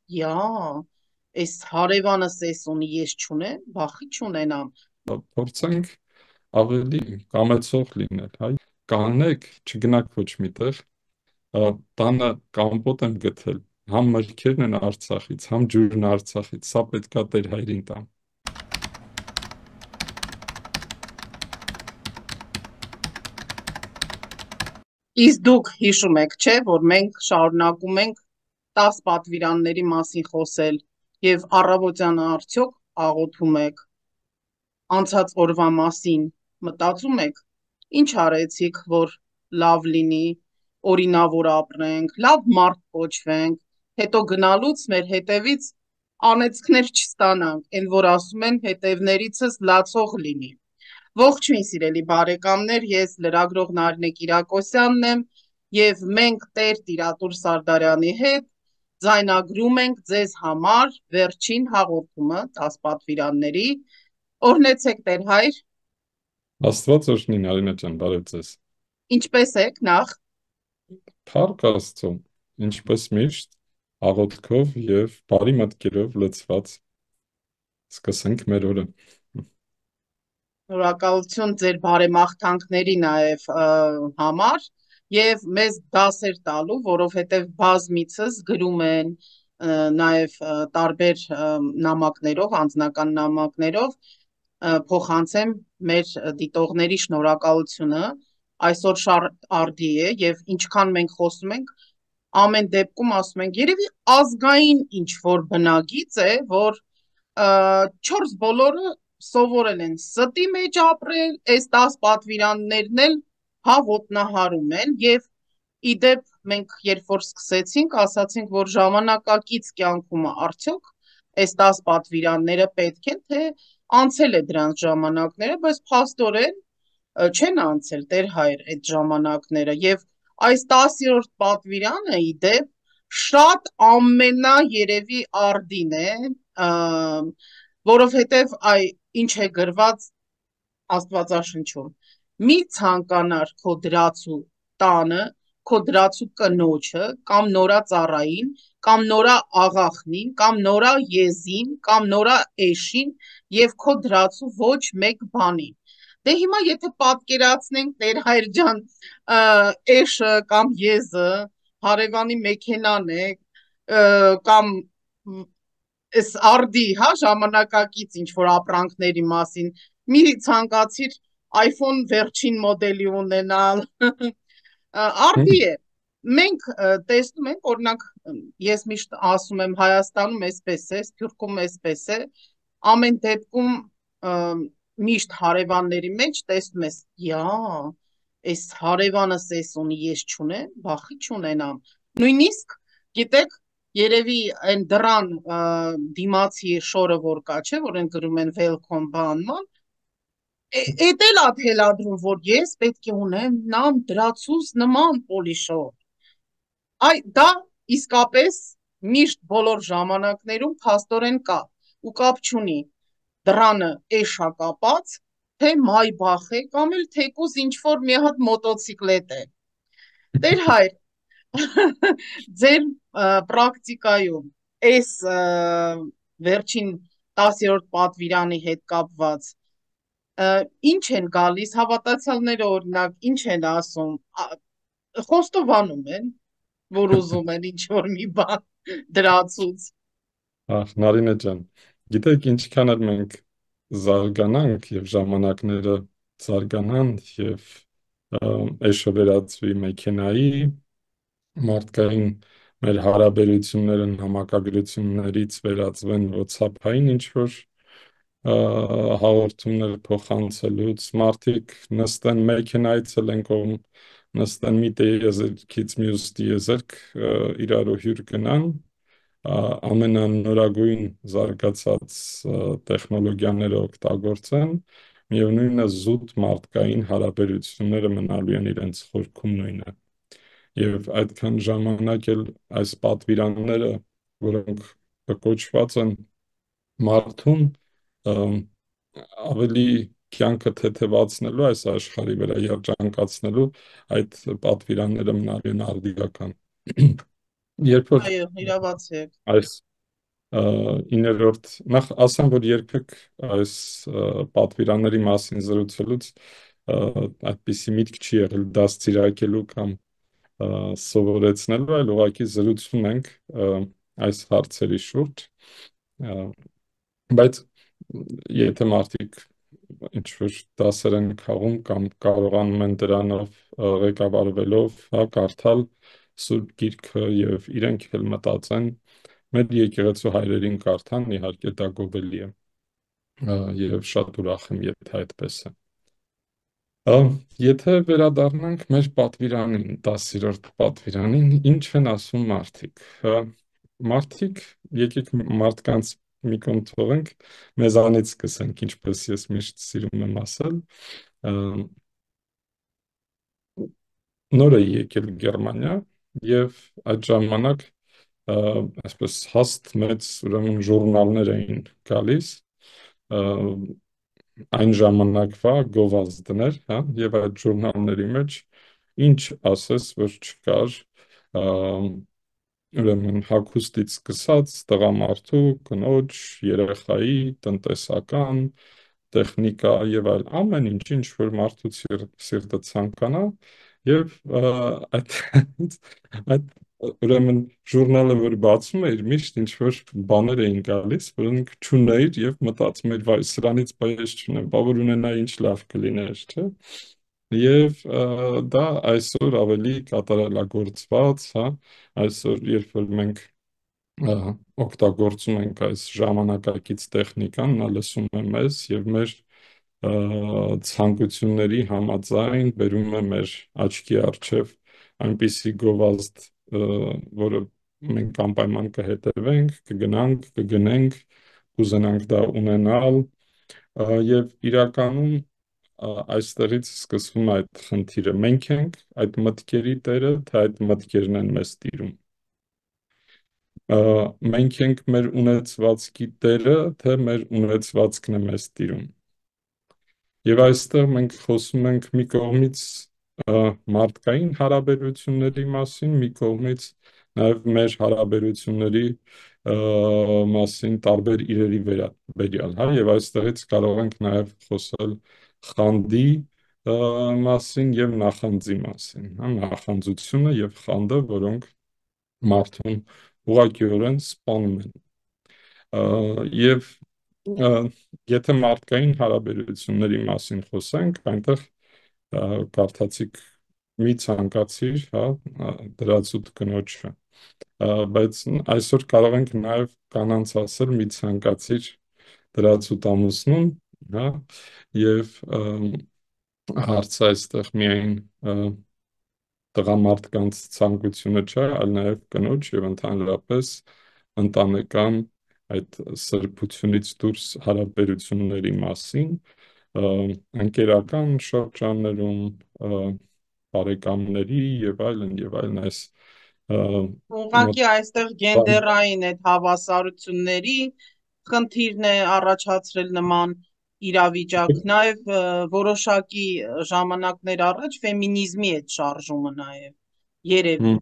յա, այս հարևանս էս ունի, ես չունեմ, բախի չունենամ։ Փորձենք ավելի կամեցող լինել, հայ։ Կանեք, չգնաք ոչ միտեղ, տանը կամպոտ եմ գտել, համ մրգերն են Արցախից, համ ջուրն Արցախից, սա պետքա Տեր հայրին տամ։ Իսկ դուք հիշում եք, չէ, որ մենք շարունակում ենք 10 պատվիրանների մասին խոսել եւ առավոտյանը արդյոք աղոթում եք անցած օրվա մասին, մտածում եք, ինչ արեցիք, որ լավ լինի, օրինավոր ապրենք, լավ մարդ կոչվենք, հետո գնալուց մեր հետևից անեծքներ չստանանք, այն որ ասում են հետևներիցս լացող լինի։ Ողջույն սիրելի բարեկամներ, ես լրագրող Նարինե Կիրակոսյանն եմ եւ մենք Տեր Տիրատուր Սարդարյանի հետ ձայնագրում ենք ձեզ համար վերջին հաղորդումը 10 պատվիրանների։ Օրհնեցեք Տեր հայր, Աստված օրհնի Նարինե ջան, բարև ձեզ։ ինչպե՞ս եք նախ։ Փառք Աստծո, ինչպես միշտ, աղոթքով եւ բարի մտքերով լցված սկսենք մեր օրը։ Շնորհակալություն ձեր բարեմաղթանքների նաև համար եւ մեզ դասեր տալու, որովհետեւ բազմիցս գրում են նաև տարբեր նամակներով, անձնական նամակներով փոխանցեմ մեր դիտողների շնորհակալությունը այսօր արդի է եւ ինչքան մենք խոսում ենք ամեն դեպքում ասում ենք երևի ազգային ինչ որ բնագիծ է որ 4 բոլորը սովորել են ստի մեջ ապրել, այս 10 պատվիրաններն էլ հա ոտնահարում են եւ իդեպ մենք երբ որ սկսեցինք, ասացինք, որ ժամանակակից կյանքում արդյոք այս 10 պատվիրանները պետք է թե անցել է դրանց ժամանակները, բայց փաստորեն չեն անցել Տեր հայր այդ ժամանակները եւ այս 10-րդ պատվիրանը իդեպ շատ ամենա երևի արդին է, որովհետև ինչ է գրված Աստվածաշնչում։ Մի ցանկանար քո դրացու տանը, քո դրացու կնոջը, կամ նորա ծառային, կամ նորա աղախնին, կամ նորա եզին, կամ նորա էշին եւ քո դրացու ոչ մեկ բանին։ Դե հիմա եթե պատկերացնենք Տեր հայր ջան, էշը կամ եզը, հարևանի մեքենան է, կամ այս արդի, հա, ժամանակակից ինչ որ ապրանքների մասին, մի ցանկացիր iPhone վերջին մոդելի ունենալ, արդի է։ Մենք տեսնում ենք, օրինակ, ես միշտ ասում եմ Հայաստանում էսպես է, Սփյուռքում էսպես է, ամեն դեպքում միշտ հարևանների մեջ տեսնում ես, յա, այս հարևանս էս ունի, ես չունեմ, բախի չունենամ։ Նույնիսկ, գիտեք, երևի այն դռան դիմացի շորը որ կա, չէ, որ են գրում են welcome բանման, էդ էլ ա թելադրում, որ ես պետք է ունեմ նամ դրացուս նման պոլիշով։ Դա իսկապես միշտ բոլոր ժամանակներում փաստորեն կա ու կապ չունի դռանը էշա կապած, թե մայբախ է կամ էլ թեկուզ ինչ որ մի հատ մոտոցիկլետ է։ Տեր հայր, ձեր պրակտիկայում այս վերջին 10-րդ պատվիրանի հետ կապված ինչ են գալիս հավատացյալները օրինակ ինչ են ասում խոստովանում են որ ուզում են ինչ որ մի բան դրացուց Ահ, Նարինե ջան, գիտեք ինչքան էլ մենք զարգանանք եւ ժամանակները զարգանան եւ էշը վերածվի մեքենայի, մարդկային մեր հարաբերությունները նամակագրություններից վերածվեն WhatsApp-ային ինչ որ հաղորդումներ փոխանցելուց մարդիկ նստեն մեքենայից են կողմ նստեն մի տիեզերքից մյուս տիեզերք իրարու հյուր գնան ամենանորագույն զարգացած տեխնոլոգիաները օգտագործեն միևնույնն է զուտ մարդկային հարաբերությունները մնալու են իրենց խորքում նույնը եւ այդքան ժամանակ էլ այս պատվիրանները որոնք կոչված են մարդուն ավելի կյանքը թեթևացնելու այս աշխարհի վրա երջանկացնելու այդ պատվիրանները մնալու են արդիական երբ որ այո իրավացի եք այս 9-րդ նախ ասեմ, որ երբեք այս պատվիրանների մասին զրուցելուց այդպիսի միտք չի եղել դաստիարակելու կամ սովորեցնելու, այլ ուղղակի զրուցում ենք այս հարցերի շուրջ, Ա, բայց եթե մարդիկ ինչ-որ դասեր են քաղում կամ կարողանում են դրանով ղեկավարվելով, հա, կարդալ Սուրբ Գիրքը եւ իրենք էլ մտածեն, մեր եկեղեցու հայրերին կարդան, իհարկե դա գովելի է եւ շատ ուրախ եմ, եթե այդպես է։ Ա, Եթե վերադառնանք մեր պատվիրանին, 10-րդ պատվիրանին, ինչ են ասում մարդիկ։ Մարդիկ, եկեք մարդկանց մի կողմ թողենք, մեզանից սկսենք, ինչպես ես միշտ սիրում եմ ասել։ Ա, Նոր էի եկել Գերմանիա եւ այդ ժամանակ այսպես հաստ մեծ ուրեմն ժուրնալներ էին գալիս այն ժամանակվա գովազդներ, հա, եւ այդ ժուրնալների մեջ ինչ ասես, որ չկար ուրեմն հագուստից սկսած տղամարդու, կնոջ, երեխայի, տնտեսական, տեխնիկա եւ այլ ամեն ինչ, ինչ որ մարդու սիրտը ցանկանա եւ այդ այդ ուրեմն ժուրնալը որ բացում էիր միշտ ինչ որ բաներ էին գալիս, որոնք չունեիր եւ մտածում էիր, վայ, սրանից բա ես չունեմ, բա որ ունենայի ինչ լավ կլիներ, չէ՞։ Եվ դա այսօր ավելի կատարելագործված, հա, այսօր երբ որ մենք օգտագործում ենք այս ժամանակակից տեխնիկան, նա լսում է մեզ եւ մեր ցանկությունների համաձայն բերում է մեր աչքի առջև այնպիսի գովազդ, որը մենք անպայման կհետևենք, կգնանք, կգնենք, կուզենանք դա ունենալ եւ իրականում այստեղից սկսվում է այդ խնդիրը։ Մենք ենք այդ մտքերի տերը, թե այդ մտքերն են մեզ տիրում։ Մենք ենք մեր ունեցվածքի տերը, թե մեր ունեցվածքն է մեզ տիրում։ Եվ այստեղ մենք խոսում ենք մի կողմից մարդկային հարաբերությունների մասին, մի կողմից նաև մեր հարաբերությունների մասին տարբեր իրերի վերաբերյալ, հա, եւ այստեղից կարող ենք նաև խոսել խանդի մասին եւ նախանձի մասին, հա, նախանձությունը եւ խանդը, որոնք մարդուն ուղղակիորեն սպանում են։ Եվ եթե մարդկային հարաբերությունների մասին խոսենք, այնտեղ կարդացիք մի ցանկացիր, հա, դրածուտ կնոջը, բայց այսօր կարող ենք նաև կանանց ասել մի ցանկացիր դրածուտ ամուսնուն, հա, եւ հարցը այստեղ միայն տղամարդկանց ցանկությունը չէ, այլ նաև կնոջ եւ ընդհանրապես ընտանեկան այդ սրբությունից դուրս հարաբերությունների մասին, ընկերական շրջաններում, բարեկամների եւ այլն այս Ուղղակի այստեղ գենդերային այդ հավասարությունների խնդիրն է առաջացրել նման իրավիճակ, նաև որոշակի ժամանակներ առաջ ֆեմինիզմի այդ շարժումը նաև երևի։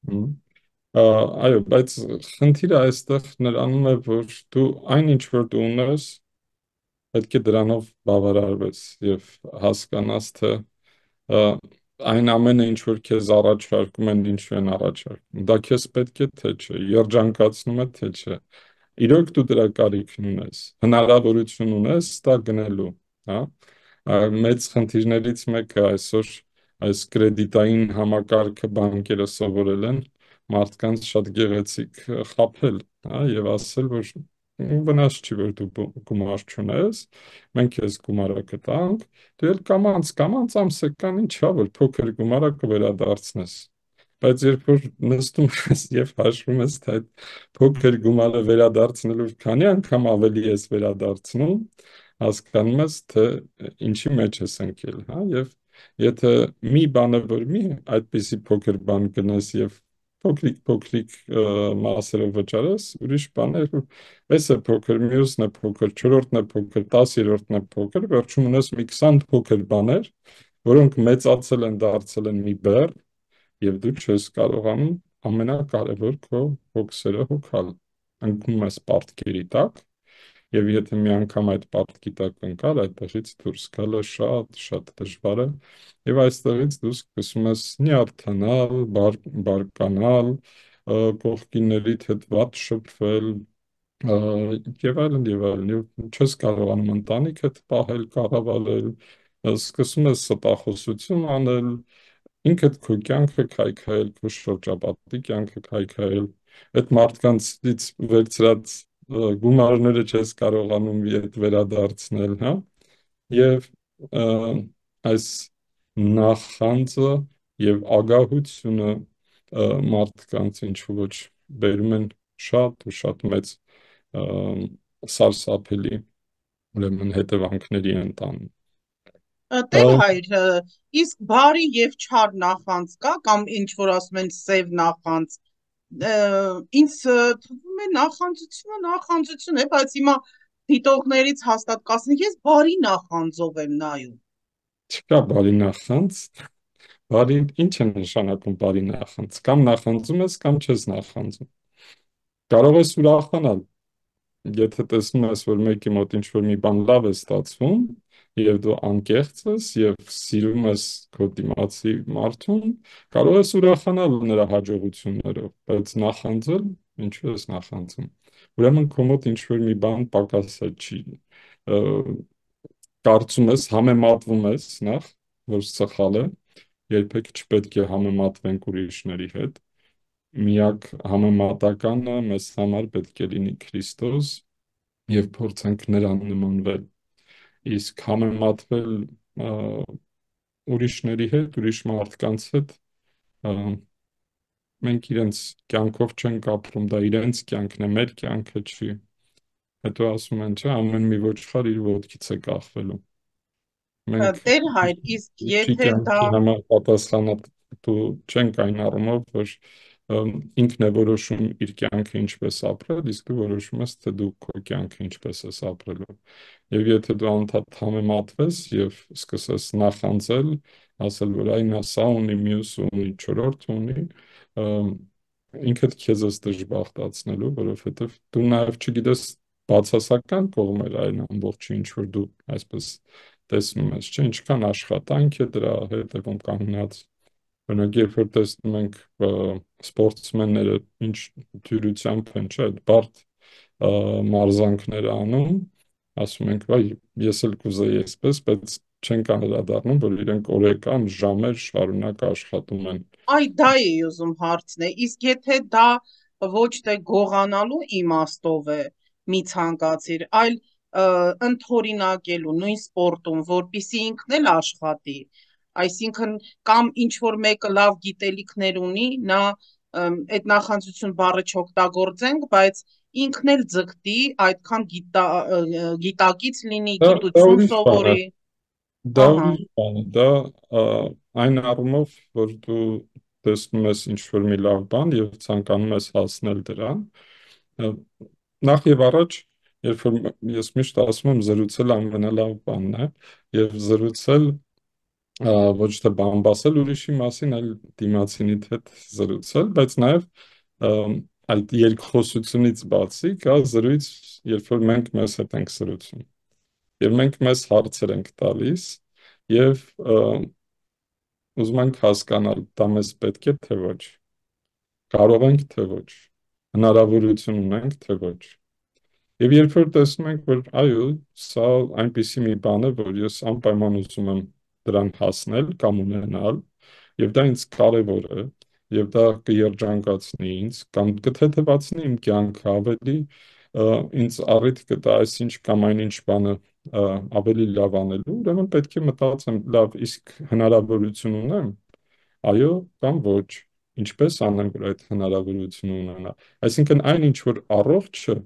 Այո, բայց խնդիրը այստեղ նրանում է, որ դու այնինչ որ դու ունես, պետք է դրանով բավարարվես եւ հասկանաս, թե այն ամենը, ինչ որ քեզ առաջարկում են, ինչու են առաջարկում, դա քեզ պետք է թե չէ, երջանկացնում է թե չէ։ Իրոք դու դրա կարիքն ունես, հնարավորություն ունես դա գնելու, հա։ Մեծ խնդիրներից մեկը այսօր այս կրեդիտային համակարգը բանկերը սովորել են մարդկանց շատ գեղեցիկ խաբել, հա, եւ ասել, որ վնաս չի, որ դու գումար չունես, մենք քեզ գումարը կտանք, դու էլ կամանց ամսական ինչա, որ փոքր գումարը կվերադարձնես։ Բայց երբ որ նստում ես եւ հաշվում ես, թե այդ փոքր գումարը վերադարձնելով քանի անգամ ավելի ես վերադարձնում, հասկանում ես, թե ինչի մեջ ես ընկել, հա, եւ եթե մի բանը որ մի այդպիսի փոքր բան գնես եւ փոքրիկ մասերով վճարես, ուրիշ բաներ, այս է փոքր, մյուսն է փոքր, չորրորդն է փոքր, 10-րդն է փոքր, վերջում ունես մի 20 փոքր բաներ, որոնք մեծացել են, դարձել են մի բեռ, եւ դու չես կարողանում ամենակարևոր քո հոգսերը հոգալ։ ընկնում ես պարտքերի տակ, եւ եթե մի անգամ այդ պարտքի տակ ընկալ, այդտեղից դուրս գալը շատ շատ դժվար է, եւ այստեղից դու սկսում ես նյարդանալ, բարկանալ, կողքիններիդ հետ վատ շփվել, եւ այլն եւ այլն, եւ չես կարողանում ընտանիքդ պահել, կառավարել, սկսում ես ստախոսություն անել, ինքդ քո կյանքը քայքայել, քո շրջապատի կյանքը քայքայել, այդ մարդկանցից վերցրած գումարները չես կարողանում ետ վերադարձնել, հա, եւ այս նախանձը եւ ագահությունը մարդկանց ինչ ոչ բերում են շատ ու շատ մեծ սարսափելի ուրեմն հետևանքների են տանում։ Տեր հայր, իսկ բարի եւ չար նախանձ կա կամ ինչ որ ասում են սև նախանձ, ինձ թվում է նախանձություն է, բայց հիմա դիտողներից հաստատ կասեն, ես բարի նախանձով եմ նայում։ Չկա բարի նախանձ, բարի ինչ է նշանակում բարի նախանձ, կամ նախանձում ես կամ չես նախանձում, կարող ես ուրախանալ, եթե տեսնում ես, որ մեկի մոտ ինչ-որ մի բան լավ է ստացվում, եւ դու անկեղծ ես եւ սիրում ես քո դիմացի մարդուն, կարող ես ուրախանալ նրա հաջողություններով, բայց նախանձել, ինչու ես նախանձում։ Ուրեմն քո մոտ ինչ-որ մի բան պակասը չի, կարծում ես, համեմատվում ես նախ, որ սխալ է, երբեք չպետք է համեմատվենք ուրիշների հետ, միակ համեմատականը մեզ համար պետք է լինի Քրիստոս եւ փորձենք նրան նմանվել, իսկ համեմատվել ուրիշների հետ, ուրիշ մարդկանց հետ, մենք իրենց կյանքով չենք ապրում, դա իրենց կյանքն է, մեր կյանքը չի։ Հետո ասում են, չէ, ամեն մի ոչխար իր ոտքից է կախվելու։ Մենք Տեր հայր, իսկ ուրիշի եթե դա կյանքի համար պատասխանատու չենք այն առումով, որ ինքն է որոշում իր կյանքը ինչպես ապրել, իսկ դու որոշում ես, թե դու քո կյանքը ինչպես ես ապրելու։ Եվ եթե դու անդադ համեմատվես եւ սկսես նախանձել, ասել, որ այն սա ունի, մյուսը ունի, չորրորդը ունի, ինքդ քեզ ես դժբախտացնելու, որովհետեւ դու նաեւ չգիտես բացասական կողմերը այն ամբողջի, ինչ որ դու այսպես տեսնում ես, չէ, ինչքան աշխատանք է դրա հետևում կանգնած, օրինակ, երբ որ տեսնում ենք սպորտսմենները ինչ դյուրությամբ են, չէ, այդ բարդ մարզանքներ անում, ասում ենք, վայ, ես էլ կուզեի այսպես, բայց չենք անդրադառնում, որ իրենք օրեկան ժամեր շարունակ աշխատում են։ այ դա էի ուզում հարցնել, իսկ եթե դա ոչ թե գողանալու իմաստով է մի ցանկացիր, այլ ընդօրինակելու նույն սպորտում, որպիսի ինքն էլ աշխատի, այսինքն կամ ինչ որ մեկը լավ գիտելիքներ ունի, նա այդ նախանձություն բառը չօգտագործենք, բայց ինքն էլ ձգտի, այդքան գիտակից լինի, Դա գիտություն ուրիշ բան է, սովորի, դա ահա, ուրիշ բան է, դա այն առումով, որ դու տեսնում ես ինչ-որ մի լավ բան եւ ցանկանում ես հասնել դրան, նախ եւ առաջ, երբ որ ես միշտ ասում եմ, զրուցել ամենալավ բանն է եւ զրուցել ոչ թե բամբասել ուրիշի մասին, այլ դիմացինիդ հետ զրուցել, բայց նաեւ այդ երկխոսությունից բացի կա զրույց, երբ որ մենք մեզ հետ ենք զրուցում եւ մենք մեզ հարցեր ենք տալիս եւ ուզում ենք հասկանալ, դա մեզ պետք է թե ոչ, կարող ենք թե ոչ, հնարավորություն ունենք թե ոչ։ Եվ երբ որ տեսնում ենք, որ այո, սա այնպիսի մի բան է, որ ես անպայման ուզում եմ դրան հասնել կամ ունենալ, եւ դա ինձ կարեւոր է, եւ դա կերջանկացնի ինձ կամ կթեթևացնի իմ կյանքը ավելի, ինձ առիթ կտա այսինչ կամ այնինչ բանը ավելի լավ անելու, ուրեմն պետք է մտածեմ, լավ, իսկ հնարավորություն ունեմ, այո կամ ոչ, ինչպես անեմ, որ այդ հնարավորությունը ունենա։ Այսինքն այն ինչ որ առողջ է,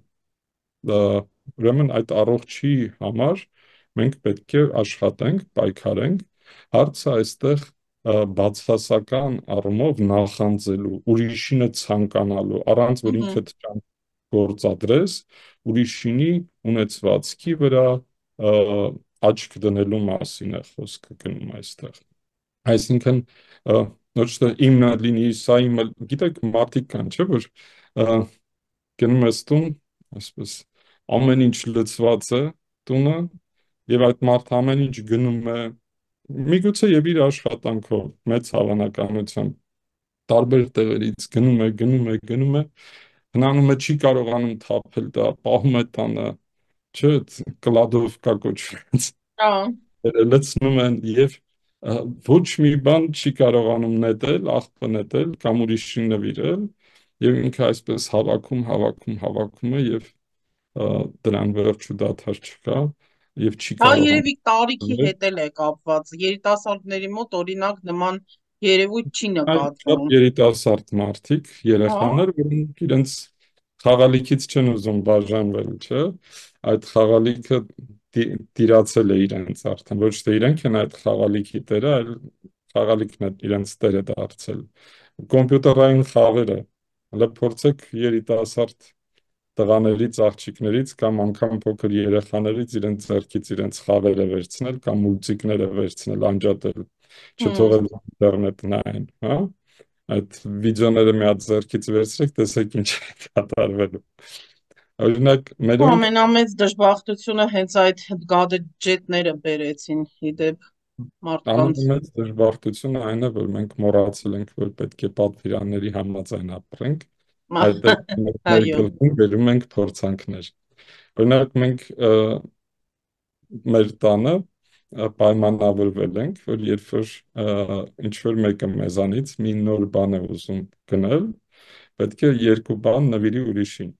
ուրեմն այդ առողջի համար մենք պետք է աշխատենք, պայքարենք։ Հարցը այստեղ բացասական առումով նախանձելու, ուրիշինը ցանկանալու, առանց որ ինքդ գործադրես, ուրիշինի ունեցվածքի վրա աչք դնելու մասին է խոսքը գնում այստեղ։ Այսինքն ոչ թե իմն լինի, սա իմը, գիտեք, մարդիկ կան, չէ՞ որ գնում ես տուն, այսպես ամեն ինչ լցված է տունը, եւ այդ մարդը ամեն ինչ գնում է, միգուցե եւ իր աշխատանքով, մեծ հավանականությամբ տարբեր տեղերից գնում է, հնանում է, չի կարողանում թափել դա, պահում է տանը, չէ, կլադով կա կոչված, Հա, լցնում են եւ ոչ մի բան չի կարողանում նետել, աղբը նետել կամ ուրիշին նվիրել եւ ինքը այսպես հավաքում է եւ դրան վերջ ու դադար չկա եւ չի դա կարողանում երևի տարիքի անել։ հետ էլ է կապված։ Երիտասարդների մոտ օրինակ նման երևույթ չի Այլ շատ նկատվում։ երիտասարդ մարդիկ, Հա, երեխաներ, որոնք իրենց խաղալիքից չեն ուզում բաժանվել, չէ՞։ Այդ խաղալիքը տիրացել է իրենց արդեն, ոչ թե իրենք են այդ խաղալիքի տերը, այլ խաղալիքն է իրենց տերը դարձել։ Կոմպյուտերային խաղերը, հələ փորձեք երիտասարդ տղաներից, աղջիկներից կամ անգամ փոքր երեխաներից իրենց ձեռքից իրենց խաղերը վերցնել կամ մուլտիկները վերցնել, անջատել, հմ։ չթողել ինտերնետ նայեն, հա։ Այդ վիդեոները մի հատ ձեռքից վերցրեք, տեսեք ինչ է կատարվելու։ Օրինակ, Ու մերոնք ամենամեծ դժբախտությունը հենց այդ գադջետները բերեցին իդեպ մարդկանց։ ամենամեծ դժբախտությունը այն է, որ մենք մոռացել ենք, որ պետք է պատվիրանների համաձայն ապրենք, այդտեղ մեր Այո, գլխին բերում ենք փորձանքներ։ Օրինակ, մենք մեր տանը պայմանավորվել ենք, որ երբ որ ինչ որ մեկը մեզանից մի նոր բան է ուզում գնել, պետք է երկու բան նվիրի ուրիշին։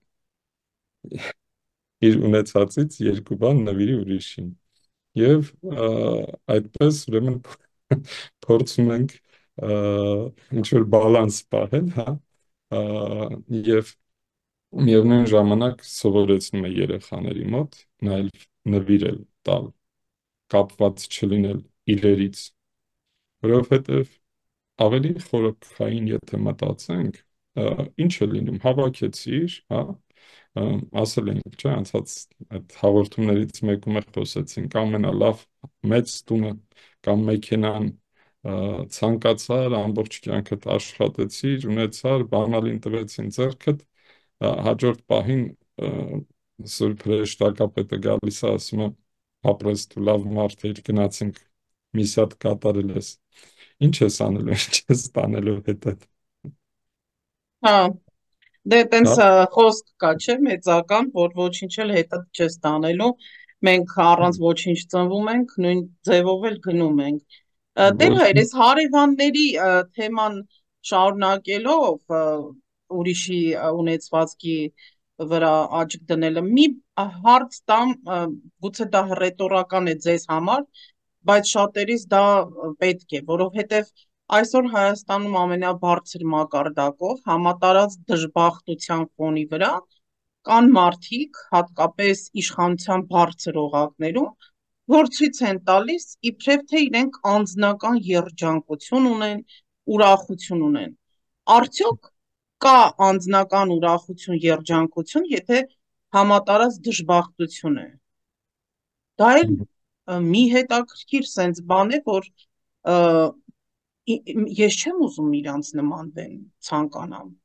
Իր ունեցածից երկու բան նվիրի ուրիշին։ Եվ այդպես ուրեմն փորձում ենք ինչ որ բալանս պահել, հա, եւ միևնույն ժամանակ սովորեցնում է երեխաների մոտ նայել, նվիրել, տալ, կապված չլինել իրերից, որովհետև ավելի խորքային եթե մտածենք, ինչ է լինում, հավաքեցիր, հա, ասել ենք, չէ, անցած այդ հաղորդումներից մեկում էլ խոսեցինք, ամենալավ մեծ տունը կամ մեքենան ցանկացար, ամբողջ կյանքդ աշխատեցիր, ունեցար, բանալին տվեցին ձեռքդ, հաջորդ պահին Սուրբ հրեշտակապետը գալիս է ասում է ապրես դու լավ մարդ էիր, գնացինք միսատ կատարել ես, ինչ ես անելու, ինչ ես տանելու հետդ, հա, դե տենց հա, խոսք կա, չէ, մեծական, որ ոչինչ էլ հետը չես տանելու, մենք առանց ոչինչ ծնվում ենք, նույն ձևով էլ գնում ենք։ Տեր ոչ հայր, այս հարևանների թեման շարունակելով ուրիշի ունեցվածքի վրա աչք դնելը, մի հարց տամ, գուցե դա ռետորական է ձեզ համար, բայց շատերիս դա պետք է, որովհետև այսօր Հայաստանում ամենաբարձր մակարդակով համատարած դժբախտության ֆոնի վրա կան մարդիկ, հատկապես իշխանության բարձր օղակներում, որ ցույց են տալիս, իբրև թե իրենք անձնական երջանկություն ունեն, ուրախություն ունեն։ Արդյոք կա անձնական ուրախություն, երջանկություն, եթե համատարած դժբախտություն է։ Դա էլ մի հետաքրքիր սենց բան է, որ ը, ես չեմ ուզում իրանց նմանվեմ, ցանկանամ։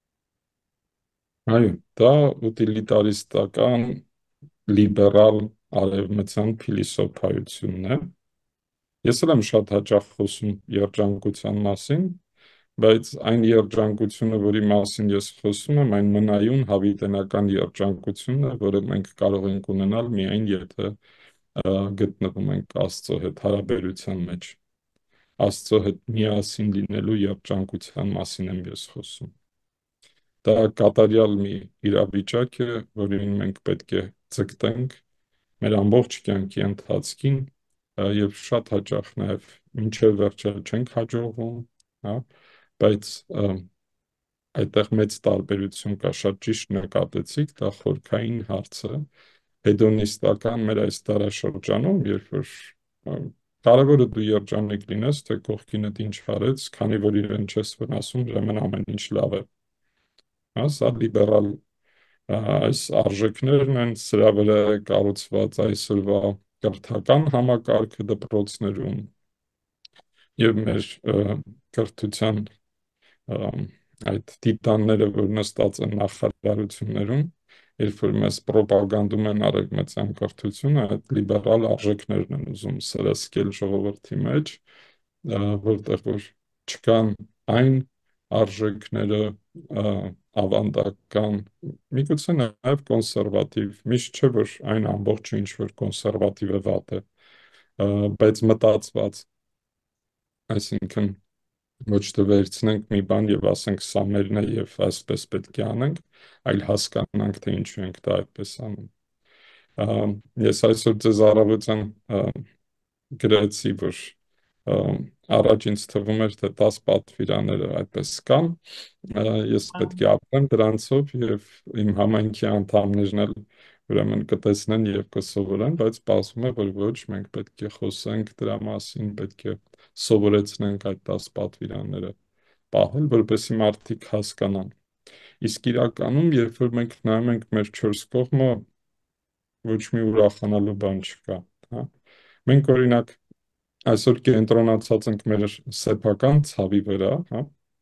այո, դա ուտիլիտարիստական լիբերալ արևմտյան փիլիսոփայությունն է։ Ես էլ եմ շատ հաճախ խոսում երջանկության մասին, բայց այն երջանկությունը, որի մասին ես խոսում եմ, այն մնայուն հավիտենական երջանկությունն է, որը մենք կարող ենք ունենալ միայն եթե գտնվում ենք Աստծո հետ հարաբերության մեջ։ Աստծո հետ միասին լինելու երջանկության մասին եմ ես խոսում։ Դա կատարյալ մի իրավիճակ է, որին մենք պետք է ձգտենք մեր ամբողջ կյանքի ընթացքին եւ շատ հաճախ նաեւ մինչեւ վերջել չենք հաջողվում, հա, բայց այդտեղ մեծ տարբերություն կա, շատ ճիշտ նկատեցիք, դա խորքային հարց է, հեդոնիստական մեր այս դարաշրջանում, երբ որ կարևորը դու երջանիկ լինես, թե կողքինդ ինչ արեց, քանի որ իրեն չես վնասում, ուրեմն ամեն ինչ լավ է։ Հա, սա լիբերալ այս արժեքներն են, սրա վրա է կառուցված այսօրվա կրթական համակարգը դպրոցներում եւ մեր կրթության այդ տիտանները, որ նստած են նախարարություններում, երբ որ մեզ պրոպագանդում են արևմտյան կրթությունը, այդ լիբերալ արժեքներն են ուզում սրսկել ժողովրդի մեջ, որտեղ որ չկան այն արժեքները, ավանդական, միգուցե նաև կոնսերվատիվ, միշտ չէ, որ այն ամբողջը ինչ որ կոնսերվատիվը վատ է, բայց մտածված, այսինքն ոչ թե վերցնենք մի բան եւ ասենք սա մերն է եւ այսպես պետք է անենք, այլ հասկանանք թե ինչու ենք դա այդպես անում։ Ես այսօր ձեզ առավոտյան գրեցի, որ առաջ ինձ թվում էր, թե 10 պատվիրանները այդպես կան, ես պետք է ապրեմ դրանցով եւ իմ համայնքի անդամներն էլ ուրեմն կտեսնեն եւ կսովորեն, բայց պարզվում է, որ ոչ, մենք պետք է խոսենք դրա մասին, պետք է սովորեցնենք այդ 10 պատվիրանները պահել, որպեսզի մարդիկ հասկանան։ Իսկ իրականում, երբ որ մենք նայում ենք մեր 4 կողմը, ոչ մի ուրախանալու բան չկա, հա։ Մենք օրինակ այսօր կենտրոնացած ենք մեր սեփական ցավի վրա, հա,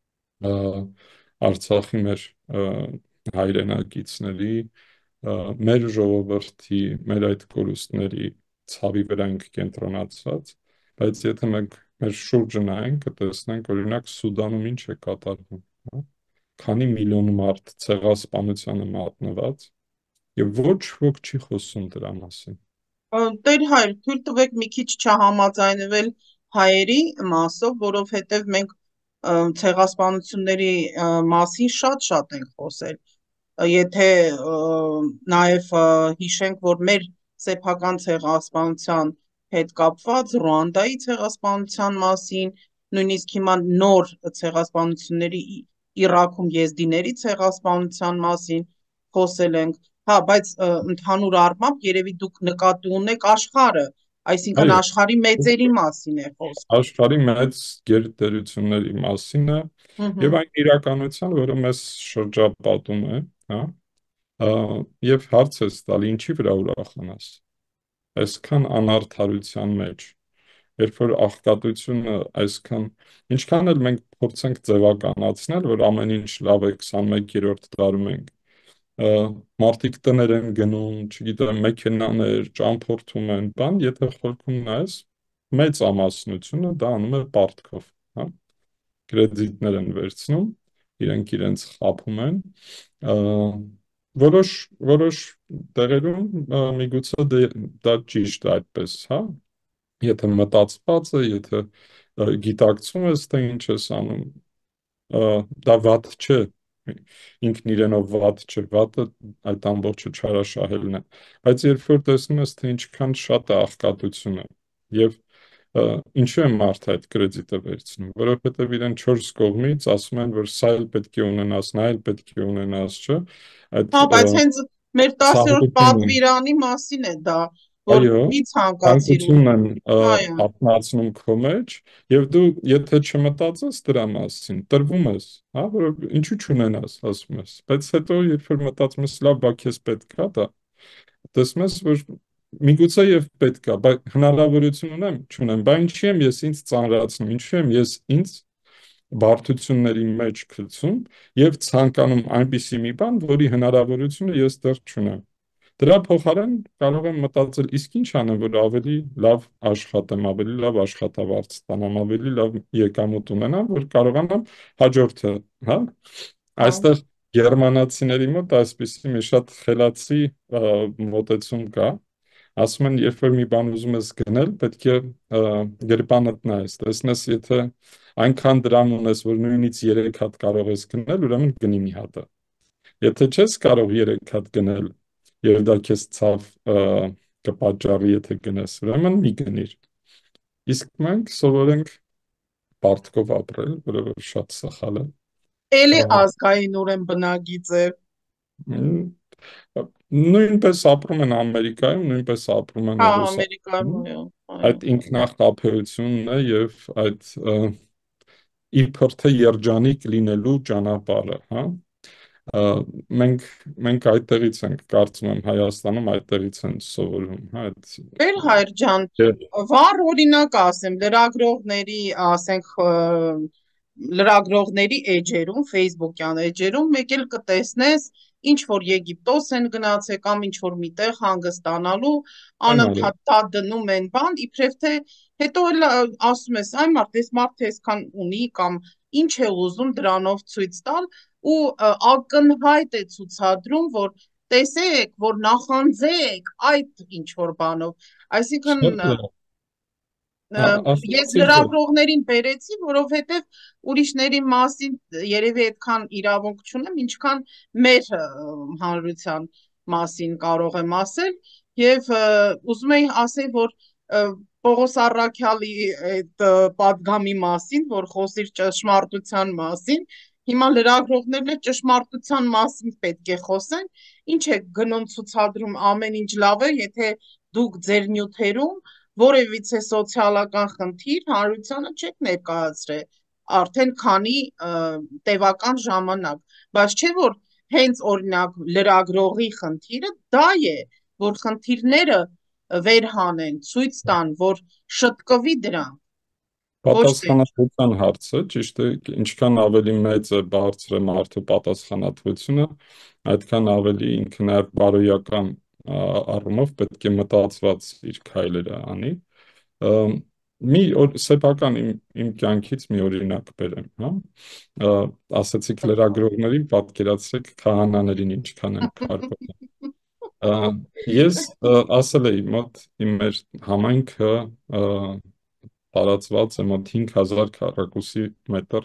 Արցախի մեր հայրենակիցների, մեր ժողովրդի, մեր այդ կորուստների ցավի վրա ենք կենտրոնացած, բայց եթե մենք մեր շուրջը նայենք, կտեսնենք օրինակ Սուդանում ինչ է կատարվում, հա, քանի միլիոն մարդ ցեղասպանությանը մատնված եւ ոչ ոք չի խոսում դրա մասին։ Տեր հայր, թույլ տվեք մի քիչ չհամաձայնվել հայերի մասով, որովհետև մենք ցեղասպանությունների մասին շատ ենք խոսել։ Եթե նաև հիշենք, որ մեր սեփական ցեղասպանության հետ կապված Ռուանդայի ցեղասպանության մասին, նույնիսկ հիմա նոր ցեղասպանությունների Իրաքում եզդիների ցեղասպանության մասին խոսել ենք, հա, բայց ընդհանուր առմամբ երևի դուք նկատի ունեք աշխարհը, այսինքն Այո, աշխարհի մեծերի մասին է խոսքը։ աշխարհի մեծ գերտերությունների մասին է եւ այն իրականության, որը մեզ շրջապատում է, հա, եւ հարց է տալ, ինչի վրա ուրախանաս այսքան անարդարության մեջ, երբ որ աղքատությունը այսքան, ինչքան էլ մենք փորձենք ձևականացնել, որ ամեն ինչ լավ է 21-րդ դարում ենք, մարդիկ տներ են գնում, չգիտեմ, մեքենաներ, ճամփորդում են, բան, եթե խորքում նայես, մեծ ամասնությունը դա անում է պարտքով, հա, կրեդիտներ են վերցնում, իրենք իրենց խաբում են, որոշ տեղերում միգուցե դա ճիշտ է այդպես, հա, եթե մտածված է, եթե գիտակցում ես, թե ինչ ես անում, դա վատ չէ, ինքն իրենով վատ չէ, վատը այդ ամբողջը չարաշահելն է, բայց երբ որ տեսնում ես, թե ինչքան շատ է աղքատությունը եւ ինչու է մարդը այդ կրեդիտը վերցնում, որովհետև իրեն 4 կողմից ասում են, որ սա էլ պետք է ունենաս, նա էլ պետք է ունենաս, չէ, այդ Հա, բայց հենց մեր 10-րդ ցանկությունն պատվիրանի մասին է դա, որ այո, մի ցանկացիր ու ցանկությունն են այո, ապնացնում քո մեջ եւ դու եթե չմտածես դրա մասին, տրվում ես, հա, որ ինչու չունենաս, ասում ես, բայց հետո երբ որ մտածում ես, լավ, բա քեզ պետք է դա, տեսնում ես, որ միգուցե եւ պետք է, բայց հնարավորություն ունեմ, չունեմ, բա ինչի եմ ես ինձ ծանրացնում, ինչու եմ ես ինձ բարդությունների մեջ գցում եւ ցանկանում այնպիսի մի բան, որի հնարավորությունը ես դեռ չունեմ։ Դրա փոխարեն կարող եմ մտածել, իսկ ինչ անեմ, որ ավելի լավ աշխատեմ, ավելի լավ աշխատավարձ ստանամ, ավելի լավ եկամուտ ունենամ, որ կարողանամ հաջորդը, հա։ հա, Այստեղ գերմանացիների մոտ այսպիսի մի շատ խելացի մոտեցում կա, ասում են, երբ որ մի բան ուզում ես գնել, պետք է գրպանդ նայես, տեսնես, եթե այնքան դրամ ունես, որ նույնից 3 հատ կարող ես գնել, ուրեմն գնի մի հատը։ Եթե չես կարող 3 հատ գնել, եւ դա քեզ ցավ կպատճառի, եթե գնես, ուրեմն մի գնիր։ Իսկ մենք սովորենք պարտքով ապրել, որը որ շատ սխալ է։ էլի ազգային ուրեմն բնագիծ է։ Նույնպես ապրում են Ամերիկայում, նույնպես ապրում են Հա, Ռուսաստանում։ Ամերիկայում, այո, Այդ ինքնախապեյությունն է եւ այդ իբր թե երջանիկ լինելու ճանապարհը, հա։ Մենք այդտեղից ենք, կարծում եմ, Հայաստանում այդտեղից են սովորում, հա, Տեր հայր ջան, վառ օրինակ ասեմ, լրագրողների, ասենք, լրագրողների էջերում, Facebook-յան էջերում մեկ էլ կտեսնես ինչ որ Եգիպտոս են գնացել կամ ինչ որ միտեղ հանգստանալու, Այն արել։ անընդհատ դա դնում են բան, իբրև թե հետո էլ ասում ես, այ մարդը այսքան ունի կամ ինչ է ուզում դրանով ցույց տալ ու ակնհայտ է ցուցադրում, որ տեսեք, որ նախանձեք այդ ինչ որ բանով, այսինքն Շատ լավ։ ես Ասացի որ լրագրողներին բերեցի, որովհետև ուրիշների մասին երևի այդքան իրավունք չունեմ, ինչքան մեր հանրության մասին կարող եմ ասել եւ ուզում էի ասել, որ Պողոս Առաքյալի այդ падգամի մասին, որ խոսիր ճշմարտության մասին, հիմա լրագրողներն էլ ճշմարտության մասին պետք է խոսեն, ինչ է գնում ցուցադրում ամեն ինչ լավ է, եթե դուք ձեր նյութերում որևիցե սոցիալական խնդիր հանրությանը չեք ներկայացրել արդեն քանի տևական ժամանակ, բայց չէ որ հենց օրինակ լրագրողի խնդիրը դա է, որ խնդիրները վերհանեն, ցույց տան, որ շտկվի դրան, ոչ թե պատասխանատվության հարցը, ճիշտ է, ինչքան ավելի մեծ է, բարձր է մարդու պատասխանատվությունը, այդքան ավելի ինքը նաև բարոյական առումով պետք է մտածված իր քայլերը անի։ Սեփական իմ կյանքից մի օրինակ բերեմ, հա։ Ասացիք լրագրողներին, պատկերացրեք քահանաներին ինչքան են քարկոտ։ Ես ասել էի մոտ իմ մեր համայնքը տարածված է մոտ 5000 քառակուսի մետր,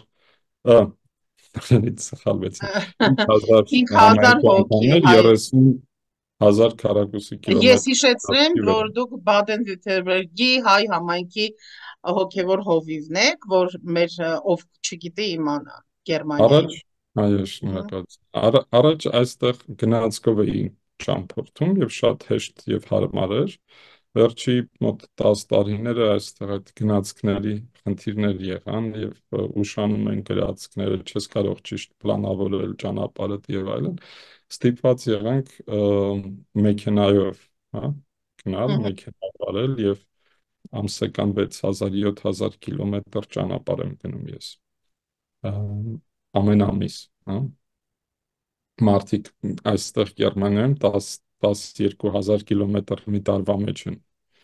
ինձ սխալվեցի, 5000 5000 համայնքի հոգի անդամներ, հայ 30,000 քառակուսի Ես կիլոմետր հիշեցրեմ, տարածքի վրա։ որ դուք Բադեն-Վյուրտեմբերգի հայ համայնքի հոգևոր հովիվն եք, որ մեր ով չգիտի իմանա Առաջ, Գերմանիայում։ այո, Հմ, շնորհակալություն։ Առաջ այստեղ գնացքով էի ճամփորդում եւ շատ հեշտ եւ հարմար էր։ Վերջի մոտ 10 տարիները այստեղ այդ գնացքների խնդիրներ եղան եւ ուշանում են գնացքները, չես կարող ճիշտ պլանավորել ճանապարհը եւ այլն։ Ստիպված եղանք մեքենայով, հա, գնալ, հմ, մեքենա վարել եւ ամսական 6000-7000 կիլոմետր ճանապարհ եմ գնում ես ամեն ամիս, հա։ Մարդիկ այստեղ Գերմանիայում 10-12 հազար կիլոմետր մի տարվա մեջ են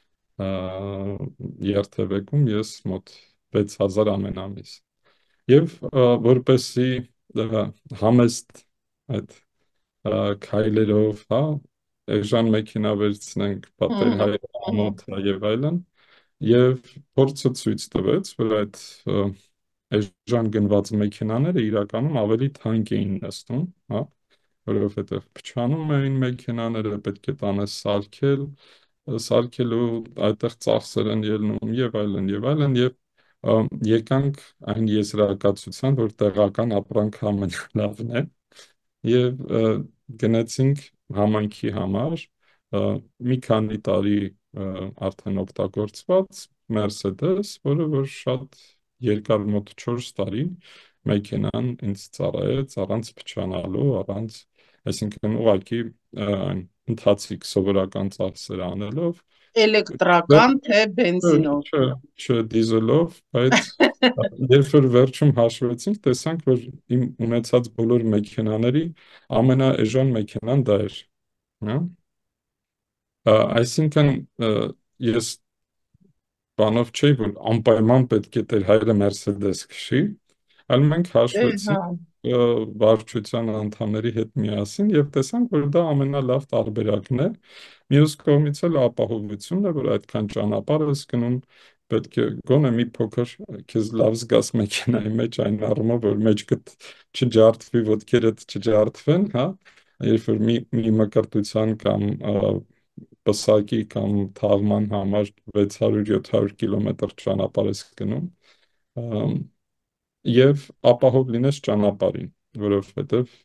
երթևեկում, ես մոտ 6000 ամեն ամիս։ Եւ որպեսի համեստ այդ քայլերով, հա, էժան մեքենա վերցնենք, պատեր հմ, հայր հմ, ամոթ եւ այլն, եւ փորձը ցույց տվեց, որ այդ էժան գնված մեքենաները իրականում ավելի թանկ էին նստում, հա, որովհետև փչանում էին մեքենաները, պետք է տանես սարքել, սարքելու այդտեղ ծախսեր են ելնում եւ այլն եւ այլն եւ եկանք այն եզրակացության, որ տեղական ապրանքը ամենալավն է եւ գնացինք համայնքի համար մի քանի տարի արդեն օգտագործված Mercedes, որը որ շատ երկար մոտ 4 տարի մեքենան ինձ ծառայեց առանց փչանալու, առանց, այսինքն ուղղակի ընթացիկ սովորական ծախսեր անելով, էլեկտրական թե բենզինով։ չէ, չէ, դիզելով, բայց երբ որ վերջում հաշվեցինք, տեսանք, որ իմ ունեցած բոլոր մեքենաների ամենաէժան մեքենան դա էր, հա։ Այսինքն ես բանով չէի, որ անպայման պետք է Տեր Հայրը Mercedes քշի, այլ մենք Հա, հաշվեցինք վարչության անդամների հետ միասին եւ տեսանք, որ դա ամենալավ տարբերակն է։ Մյուս կողմից էլ ապահովությունն է, որ այդքան ճանապարհ ես գնում, պետք է գոնե մի փոքր քեզ լավ զգաս մեքենայի մեջ այն առումով, որ մեջքդ չջարդվի, ոտքերդ չջարդվեն, հա, երբ որ մի մկրտության կամ պսակի կամ թաղման համար 600-700 կիլոմետր ճանապարհ ես գնում, եւ ապահով լինես ճանապարհին, որովհետեւ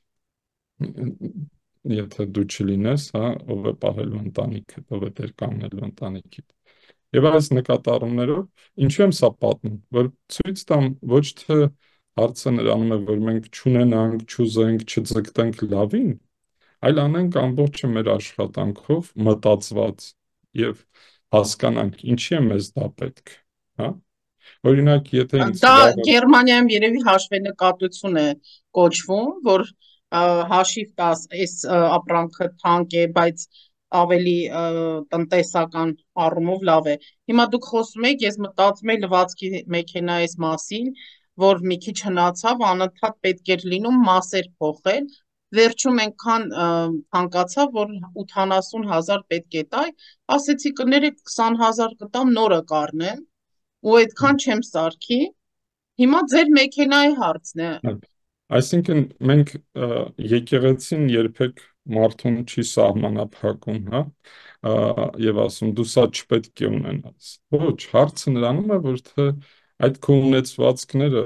եթե դու չլինես, հա, ով է պահելու ընտանիքդ, ով է դեր կանգնելու ընտանիքիդ։ Եվ այս նկատառումներով ինչու եմ սա պատմում, որ ցույց տամ ոչ թե հարցը նրանում է, որ մենք չունենանք, չուզենք, չձգտենք լավին, այլ անենք ամբողջը մեր աշխատանքով մտածված եւ հասկանանք ինչի է մեզ դա պետք, հա։ Օրինակ, եթե ինձ Դա վաղը Գերմանիայում երևի հաշվենկատություն է կոչվում, որ հաշիվ տաս, այս ապրանքը թանկ է, բայց ավելի տնտեսական առումով լավ է։ Հիմա դուք խոսում եք, ես մտածում եմ լվացքի մեքենայից մասին, որ մի քիչ հնացավ, անընդհատ պետք էր լինում մասեր փոխել։ Վերջում այնքան թանկացավ, որ 80,000 պետք է տայ, ասեցի կներեք 20,000 կտամ նորը կառնեմ ու այդքան չեմ սարքի։ Հիմա ձեր մեքենայի հարցն է։ Այսինքն մենք եկեղեցին երբեք մարդուն չի սահմանափակում, հա, եւ ասում դու սա չպետք է ունենաս։ Ոչ, հարցը նրանում է, որ թե այդ քո ունեցվածքները,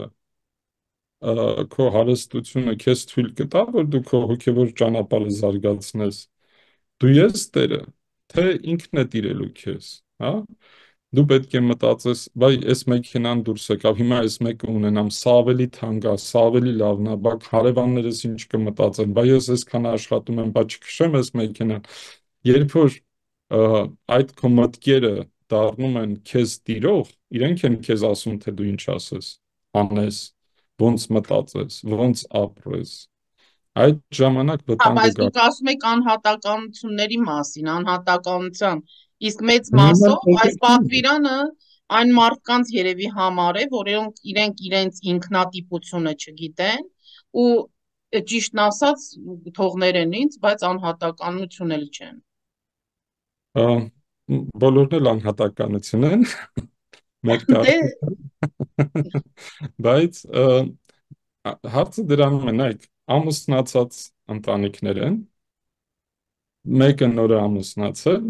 քո հարստությունը քեզ թույլ կտա, որ դու քո հոգևոր ճանապարհը զարգացնես։ Դու ես Տերը, թե ինքն է տիրելու քեզ, հա։ Դու պետք է մտածես, բայ այս մեքենան դուրս եկավ, հիմա այս մեկը ունենամ, սա ավելի թանկ է, սա ավելի լավն է, բա հարևաններս ինչ կմտածեն, բայ ես այսքան աշխատում եմ, բա չքշեմ այս մեքենան։ Երբ որ այդ քո մտքերը դառնում են քեզ տիրող, իրենք են քեզ ասում, թե դու ինչ ասես, անես, ոնց մտածես, ոնց ապրես։ Այդ ժամանակ Հա, վտանգը բայց գա։ դուք ասում եք անհատականությունների մասին, անհատականության, իսկ մեծ Նման մասով այս պետություն պատվիրանը այն մարդկանց երևի համար է, որոնք իրենց ինքնատիպությունը չգիտեն ու ճիշտն ասած թողներեն ինձ, բայց անհատականություն էլ չեն։ ա, բոլորն էլ անհատականություն են, մեր Դե կարծիքով, բայց հարցը դրանում է, նայեք, ամուսնացած ընտանիքներ են, մեկը նոր է ամուսնացել,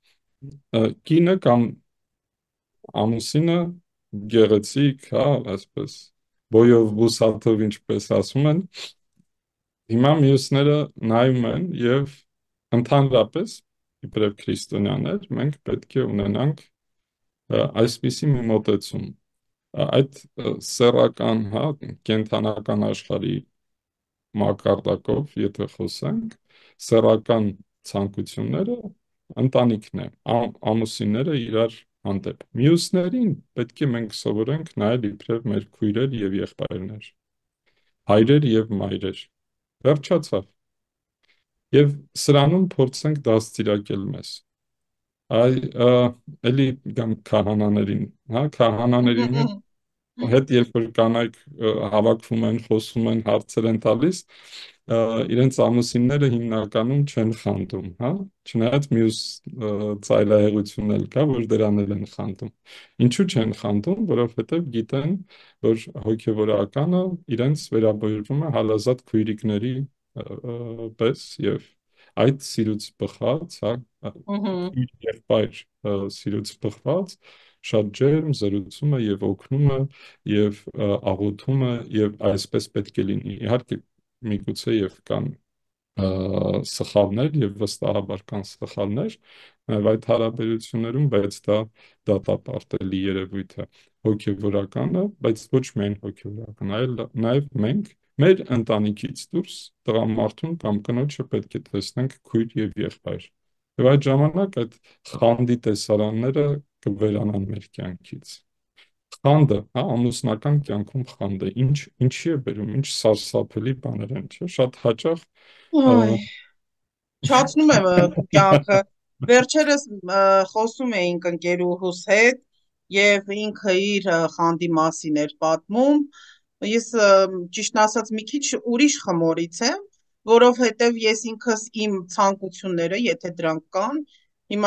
կինը կամ ամուսինը գեղեցիկ, հա, այսպես բոյով բուսաթով, ինչպես ասում են, հիմա մյուսները նայում են եւ ընդհանրապես իբրև քրիստոնյաներ մենք պետք է ունենանք այսպիսի մի մոտեցում այդ սեռական, հա, կենթանական աշխարհի մակարդակով, եթե խոսենք, սեռական ցանկությունները ընտանիքն է, ամուսինները իրար հանդեպ։ Մյուսներին պետք է մենք սովորենք նայել իբրև մեր քույրեր եւ եղբայրներ, հայրեր եւ մայրեր։ Վերջացավ։ Եվ սրանում փորձենք դաստիարակել մեզ։ Այ էլի գամ քահանաներին, հա, քահանաներին հետ երբ որ կանայք հավաքվում են, խոսում են, հարցեր են տալիս, իրենց ամուսինները հիմնականում չեն խանդում, հա, չնայած մյուս ծայրահեղություն էլ կա, որ դրան էլ են խանդում։ Ինչու չեն խանդում, որովհետև գիտեն, որ հոգևորականը իրենց վերաբերվում է հալազատ քույրիկների պես եւ այդ սիրուց բխած, հա, քույր եղբայր սիրուց բխված շատ ջերմ զրուցում է եւ օգնում է եւ աղոթում է եւ այսպես պետք է լինի։ Իհարկե միգուցե եւ կան սխալներ եւ վստահաբար կան սխալներ նաեւ այդ հարաբերություններում, բայց դա դատապարտելի երևույթ է հոգեվորականը, բայց ոչ միայն հոգեվորական, այլ նաեւ մենք մեր ընտանիքից դուրս տղամարդուն կամ կնոջը պետք է տեսնենք քույր եւ եղբայր։ Եվ այդ ժամանակ այդ խանդի տեսարանները կվերանան մեր կյանքից։ Խանդը, հա, ամուսնական կյանքում խանդը, ինչի է բերում, ինչ սարսափելի բաներ են, չէ՞, շատ հաճախ Այ, չացնում եմ կյանքը։ Վերջերս խոսում էինք ընկերուհուս հետ եւ ինքը իր խանդի մասին էր պատմում։ Ես ճիշտն ասած մի քիչ ուրիշ խմորից եմ, որովհետեւ ես ինքս իմ ցանկությունները, եթե դրանք կան, հիմա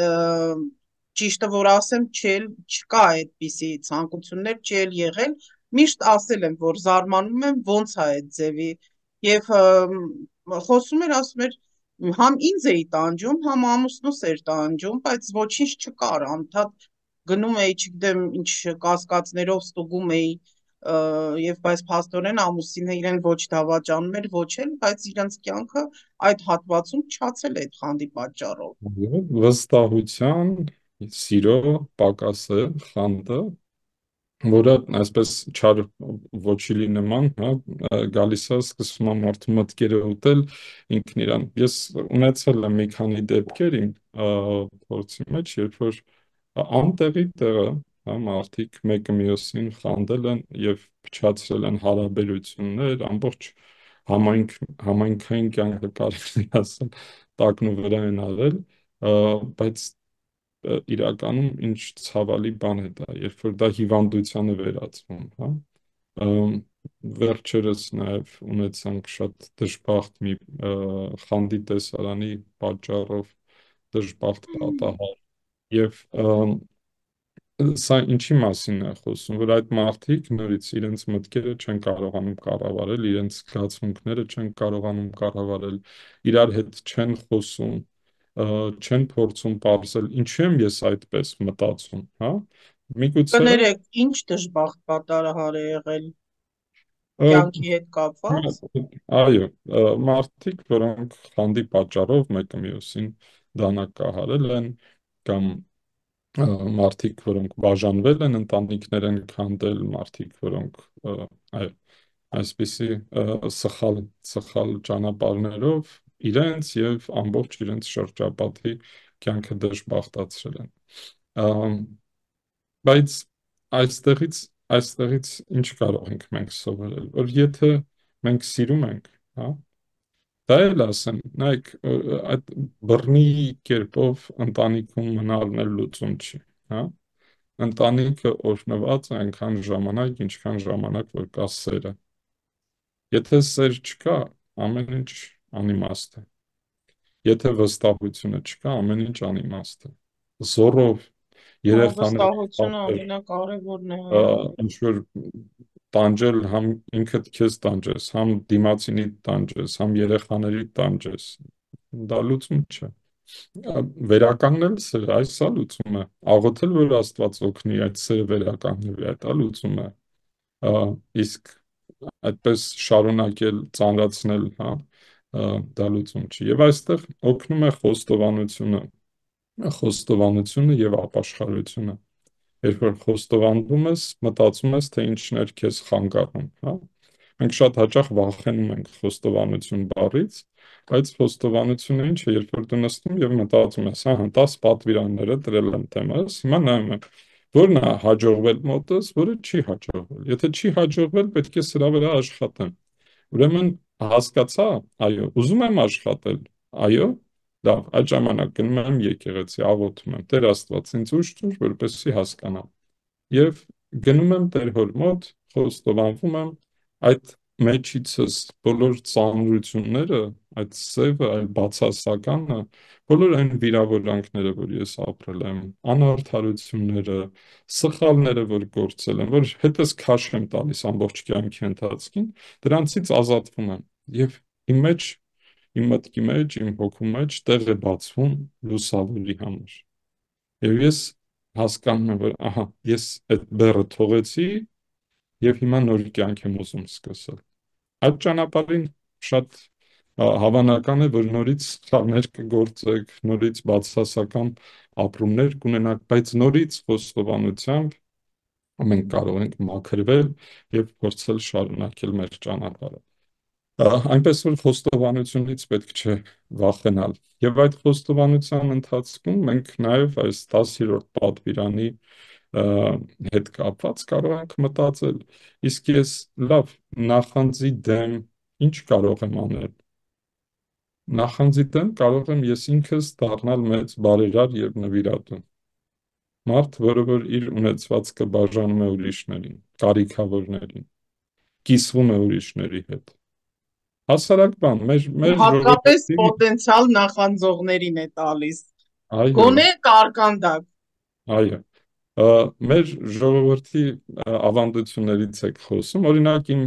ճիշտը որ ասեմ, չկա այդպիսի ցանկություններ, չել եղել, միշտ ասել եմ, որ զարմանում եմ ոնց է այդ ձևի եւ խոսում էր, ասում էր համ ինձ էի տանջում, համ ամուսնուս էր տանջում, բայց ոչինչ չկար, անդադ գնում էի, չգիտեմ, ինչ կասկածներով ստուգում էի եւ բայց փաստորեն ամուսինը իրեն ոչ դավաճանում էր, ոչ էլ, բայց իրենց կյանքը այդ հատվածում չացել է այդ խանդի պատճառով։ վստահության, սիրո պակասը, խանդը, որը այսպես չար ոչիլի նման, հա, գալիս է, սկսում է մարդու մտքերը ուտել ինքն իրան։ Ես ունեցել եմ մի քանի դեպքեր իմ փորձի մեջ, երբ որ անտեղի տեղը հա, մարդիկ մեկը մյուսին խանդել են եւ փչացրել են հարաբերություններ, ամբողջ համայնք համայնքային կյանքը կարելի է ասել տակնու վրա են արել, բայց իրականում ինչ ցավալի բան է դա, երբ որ դա հիվանդության է վերածվում, հա։ Ամ, Վերջերս նաև ունեցանք շատ դժբախտ մի խանդի տեսարանի պատճառով դժբախտ պատահար եւ սա ինչի մասին է խոսում, որ այդ մարդիկ նորից իրենց մտքերը չեն կարողանում կառավարել, իրենց զգացմունքները չեն կարողանում կառավարել, իրար հետ չեն խոսում, չեն փորձում պարզել ինչու եմ ես այդպես մտածում, հա։ Միգուցե Կներեք, ինչ դժբախտ պատահար է եղել ը, կյանքի հետ կապված։ այո, մարդիկ, որոնք խանդի պատճառով մեկը մյուսին դանակահարել են կամ մարդիկ, որոնք բաժանվել են, ընտանիքներ են քանդել, մարդիկ, որոնք այո, այսպիսի սխալ ճանապարհներով իրենց եւ ամբողջ իրենց շրջապատի կյանքը դժբախտացրել են։ Ամ, Բայց այստեղից ինչ կարող ենք մենք սովորել, որ եթե մենք սիրում ենք, հա, դա էլ ասեմ, նայեք, այդ բռնի կերպով ընտանիքում մնալն էլ լուծում չի, հա։ Ընտանիքը օրհնված է այնքան ժամանակ, ինչքան ժամանակ որ կա սերը։ Եթե սեր չկա, ամեն ինչ անիմաստ է։ Եթե վստահությունը չկա, ամեն ինչ անիմաստ է։ Զորով Հա, երեխաների վստահությունը խաղեր, ամենակարևորն է, այո։ ինչ որ տանջել, համ ինքդ քեզ տանջես, համ դիմացինի տանջես, համ երեխաների տանջես, դա լուծում չէ։ Վերականգնել սերը, այս է լուծումը։ Աղոթել, որ Աստված օգնի այդ սերը վերականգնվի, այդ է լուծումը։ Իսկ այդպես շարունակել ծանրացնել, հա, դա լուծում չի։ Եվ այստեղ օգնում է խոստովանությունը եւ ապաշխարությունը։ Երբ որ խոստովանվում ես, մտածում ես, թե ինչն էր քեզ խանգարում, հա։ Մենք շատ հաճախ վախենում ենք խոստովանություն բառից, բայց խոստովանությունը ինչ է, երբ որ դու նստում եւ մտածում ես, ահա 10 պատվիրանները դրել եմ թեմաս, հիմա նայում եմ, որն է հաջողվել մոտս, որը չի հաջողվել։ Եթե չի հաջողվել, պետք է սրա վրա աշխատեմ։ Ուրեմն հասկացա, այո, ուզում եմ աշխատել, այո, լավ, այդ ժամանակ գնում եմ եկեղեցի, աղոթում եմ, Տեր Աստված, ինձ ուժ տուր, որպեսզի հասկանամ եւ գնում եմ Տեր հոր մոտ, խոստովանվում եմ այդ մեջիցս բոլոր ծանրությունները, այդ սևը, այդ բացասականը, բոլոր այն վիրավորանքները, որ ես ապրել եմ, անարդարությունները, սխալները, որ գործել եմ, որ հետս քաշ եմ տալիս ամբողջ կյանքի ընթացքին, դրանցից ազատվում եմ եւ իմ մեջ, իմ մտքի մեջ, իմ հոգու մեջ տեղ է բացվում լուսավորի համար։ Եվ ես հասկանում եմ, որ ահա, ես այդ բեռը թողեցի եւ հիմա նոր կյանք եմ ուզում սկսել։ Այդ ճանապարհին շատ հավանական է, որ նորից սխալներ կգործեք, նորից բացասական ապրումներ կունենաք, բայց նորից խոստովանությամբ մենք կարող ենք մաքրվել եւ փորձել շարունակել մեր ճանապարհը։ Այնպես որ խոստովանությունից պետք չէ վախենալ։ Եվ այդ խոստովանության ընթացքում մենք նաև այս 10-րդ պատվիրանի ա, հետ կապված կարող ենք մտածել, իսկ ես լավ նախանձի դեմ ինչ կարող եմ անել։ Նախանձի դեմ կարող եմ ես ինքս դառնալ մեծ բարերար եւ նվիրատու։ Մարդ, որը որ իր ունեցվածքը բաժանում է ուրիշներին, կարիքավորներին, կիսվում է ուրիշների հետ։ Հասարակ բան, Ու մեր հատկապես ժողովրդի, պոտենցիալ նախանձողներին է տալիս։ այո, Գոնե կարկանդակ։ այո, ա, մեր ժողովրդի ավանդություններից եք խոսում, օրինակ իմ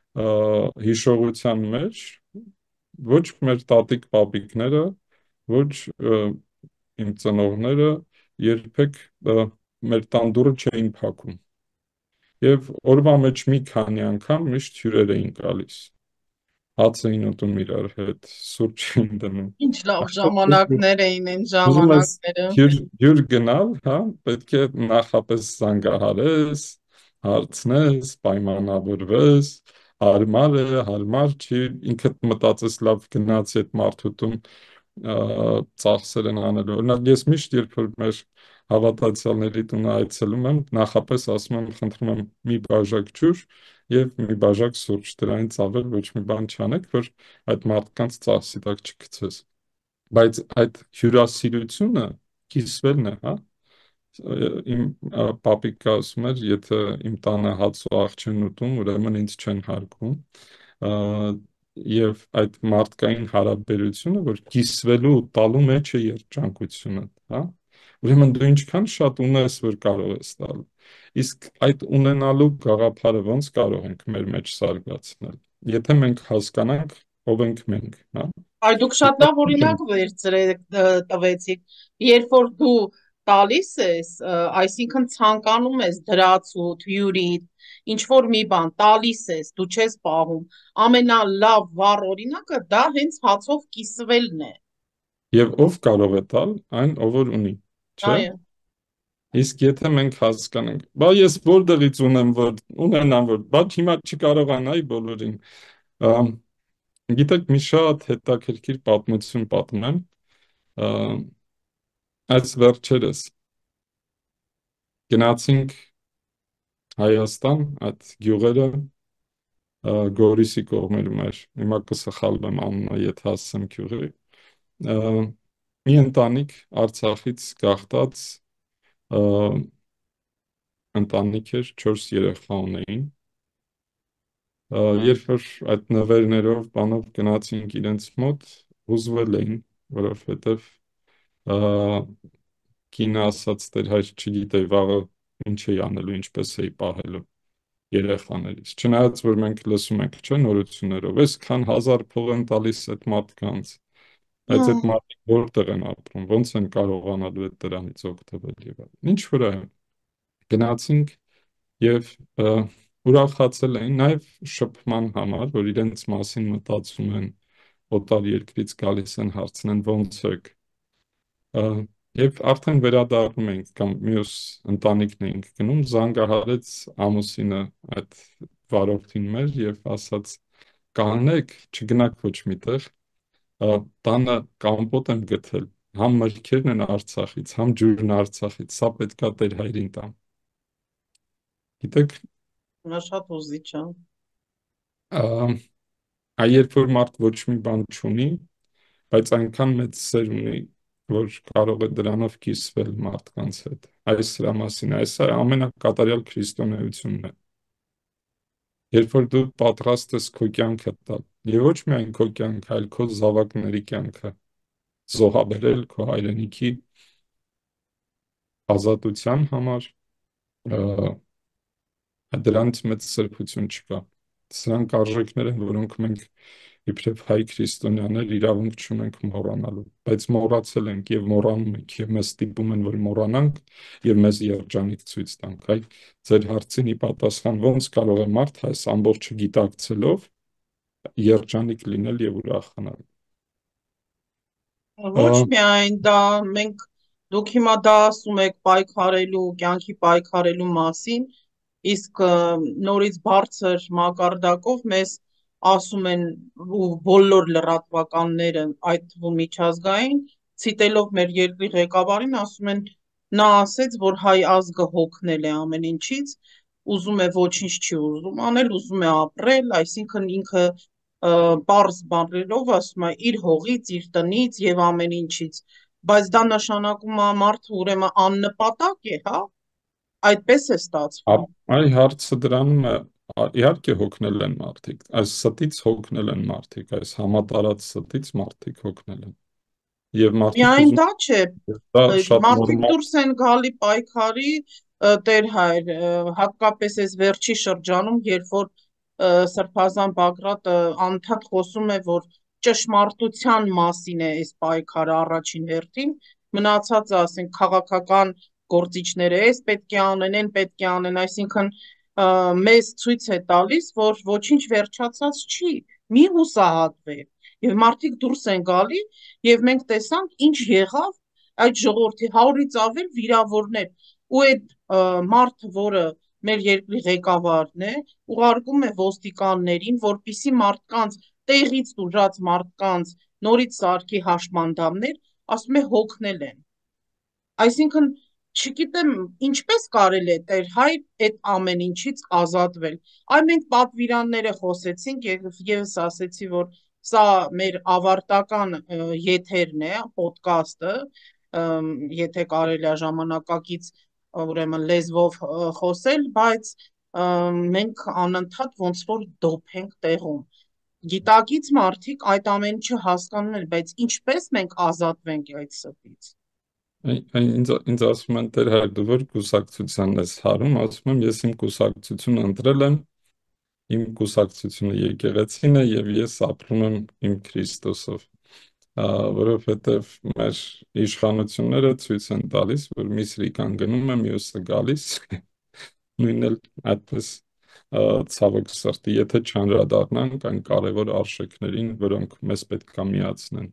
հիշողության մեջ ոչ մեր տատիկ պապիկները, ոչ իմ ծնողները երբեք մեր տան դուռը չէին փակում եւ օրվա մեջ մի քանի անգամ միշտ հյուրեր էին գալիս, հաց էին ուտում իրար հետ, սուրճ էին դնում։ Ինչ լավ ժամանակներ էին այն Ուզում ես ժամանակները։ հյուր գնալ, հա, պետք է նախապես զանգահարես, հարցնես, պայմանավորվես, հարմար է, հարմար չի, ինքդ մտածես լավ գնացի այդ մարդուտում ծախսեր են անելու։ Օրինակ ես միշտ երբ որ մեր հավատացյալների տունը այցելում եմ, նախապես ասում եմ, խնդրում եմ մի բաժակ ջուր եւ մի բաժակ սուրճ, դրանից ավել ոչ մի բան չանեք, որ այդ մարդկանց ծախսի տակ չգցես։ Բայց այդ հյուրասիրությունը կիսվելն է, հա։ Իմ պապիկը ասում էր, եթե իմ տանը հաց ու աղջ չեն ուտում, ուրեմն ինձ չեն հարգում։ Ա, Եվ այդ մարդկային հարաբերությունը, որ կիսվելու ու տալու մեջ է երջանկությունը, հա։ Ուրեմն դու ինչքան շատ ունես, որ կարող ես տալ։ Իսկ այդ ունենալու գաղափարը ո՞նց կարող ենք մեր մեջ զարգացնել։ Եթե մենք հասկանանք ով ենք մենք, հա։ Այ դուք շատ լավ օրինակ տվեցիք, երբ որ դու տալիս ես, այսինքն ցանկանում ես դրացուդ, հյուրիդ, ինչ որ մի բան տալիս ես, դու չես պահում, ամենալավ վառ օրինակը դա հենց հացով կիսվելն է։ Եվ ով կարող է տալ, այն ով որ ունի, չէ՞։ Այո, Իսկ եթե մենք հասկանանք, բա ես որտեղից ունեմ, որ ունենամ, որ բա հիմա չկարողանայի բոլորին։ Ամ, Գիտեք, մի շատ հետաքրքիր պատմություն պատմեմ։ Ամ, Այս վերջերս գնացինք Հայաստան, այդ գյուղերը Գորիսի կողմերում էր։ Հիմա կսխալվեմ անունը, եթե ասեմ գյուղի։ Մի ընտանիք Արցախից գաղթած ա, ընտանիք էր, 4 երեխա ունեին։ Երբ որ այդ նվերներով բանով գնացինք իրենց մոտ, հուզվել էին, որովհետև կինը ասաց դեր հայր չգիտեի վաղը ինչ էի անելու, ինչպես էի պահելու երեխաներից։ Չնայած որ մենք լսում ենք, չէ, նորություններով, այսքան հազար փող են տալիս այդ մարդկանց, բայց այդ մարդիկ որտեղ են ապրում, ո՞նց են կարողանալու այդ դրանից օգտվել եւ այլն։ Ինչ որ է, գնացինք եւ ուրախացել էին նաև շփման համար, որ իրենց մասին մտածում են, օտար երկրից գալիս են հարցնեն ո՞նց եք։ Եվ արդեն վերադառնում ենք կամ մյուս ընտանիքն էինք գնում, զանգահարեց ամուսինը այդ վարորդին մեր եւ ասաց կանեք, չգնաք ոչ միտեղ, տանը կամպոտ եմ գտել, համ մրգերն են Արցախից, համ ջուրն Արցախից, սա պետքա տեր հայրին տամ։ Գիտեք, նա շատ ուզիչ է։ երբ որ մարդ ոչ մի բան չունի, բայց այնքան մեծ սեր ունի, որ կարող է դրանով կիսվել մարդկանց հետ։ Այս սրա մասին, այս է ամենակատարյալ քրիստոնեությունն է։ Երբ որ դու պատրաստ ես քո կյանքը տալ, եւ ոչ միայն քո կյանքը, այլ քո զավակների կյանքը, զոհաբերել քո հայրենիքի ազատության համար, դրանից մեծ սրբություն չկա։ Սրանք արժեքներ են, որոնք մենք իբրև հայ քրիստոնյաներ իրավունք չունենք մոռանալու, բայց մոռացել ենք եւ մոռանում ենք եւ մեզ ստիպում են, որ մոռանանք եւ մեզ երջանիկ ցույց տանք։ Այ ձեր հարցին ի պատասխան ո՞նց կարող է մարդ այս ամբողջը գիտակցելով երջանիկ լինել եւ ուրախանալ։ Ոչ միայն դա, դուք հիմա դա ասում եք պայքարելու, կյանքի պայքարելու մասին, իսկ նորից բարձր մակարդակով մեզ ասում են ու բոլոր լրատվականները, այդ թվում միջազգային, ցիտելով մեր երկրի ղեկավարին, ասում են նա ասեց, որ հայ ազգը հոգնել է ամեն ինչից, ուզում է ոչինչ չի ուզում անել, ուզում է ապրել, այսինքն ինքը պարզ բառերով ասում է իր հողից, իր տնից եւ ամեն ինչից, բայց դա նշանակում է մարդը ուրեմն աննպատակ է, հա, այդպես է ստացվում։ Այ հարցը դրանում է, իհարկե հոգնել են մարդիկ, այս ստից հոգնել են մարդիկ, այս համատարած ստից մարդիկ հոգնել են։ Եվ մարդիկ Միայն ուզում դա չէ, դա շատ մարդիկ նորմալ դուրս են գալի պայքարի, տեր հայր, հատկապես այս վերջի շրջանում, երբ որ Սրբազան Բագրատը անդադ խոսում է, որ ճշմարտության մասին է այս պայքարը առաջին հերթին, մնացածը ասենք քաղաքական գործիչները էս պետք է անեն, են պետք է անեն, այսինքն մեզ ցույց է տալիս, որ ոչինչ վերջացած չի, մի հուսահատվեք։ Եվ մարդիկ դուրս են գալի եւ մենք տեսանք ինչ եղավ այդ ժողովրդի 100-ից ավել վիրավորներ ու այդ մարդը, որը մեր երկրի ղեկավարն է, ուղարկում է ոստիկաններին, որպիսի մարդկանց տեղից դուրած մարդկանց նորից սարքի հաշմանդամներ, ասում է հոգնել են։ Այսինքն չգիտեմ ինչպես կարելի է Տեր Հայր այդ ամեն ինչից ազատվել։ Այ մենք պատվիրանները խոսեցինք եւ ես ասեցի, որ սա մեր ավարտական եթերն է, ոդկասթը, եթե կարելի է ժամանակակից ուրեմն լեզվով խոսել, բայց մենք անընդհատ ոնց որ դոփ ենք տեղում։ Գիտակից մարդիկ այդ ամեն ինչը հասկանում են, բայց ինչպես մենք ազատվենք այդ ստից։ Ինձ ասում են Տեր Հայր, դու որ կուսակցությանն ես հարում, ասում եմ ես իմ կուսակցությունը ընտրել եմ, իմ կուսակցությունը եկեղեցին է եւ ես ապրում եմ իմ Քրիստոսով, որովհետեւ մեր իշխանությունները ցույց են տալիս, որ մի սրիկան գնում է, մյուսը գալիս, նույնն էլ այդպես ցավոք սրտի, եթե չանդրադառնանք այն կարևոր արժեքներին, որոնք մեզ պետք է միացնեն։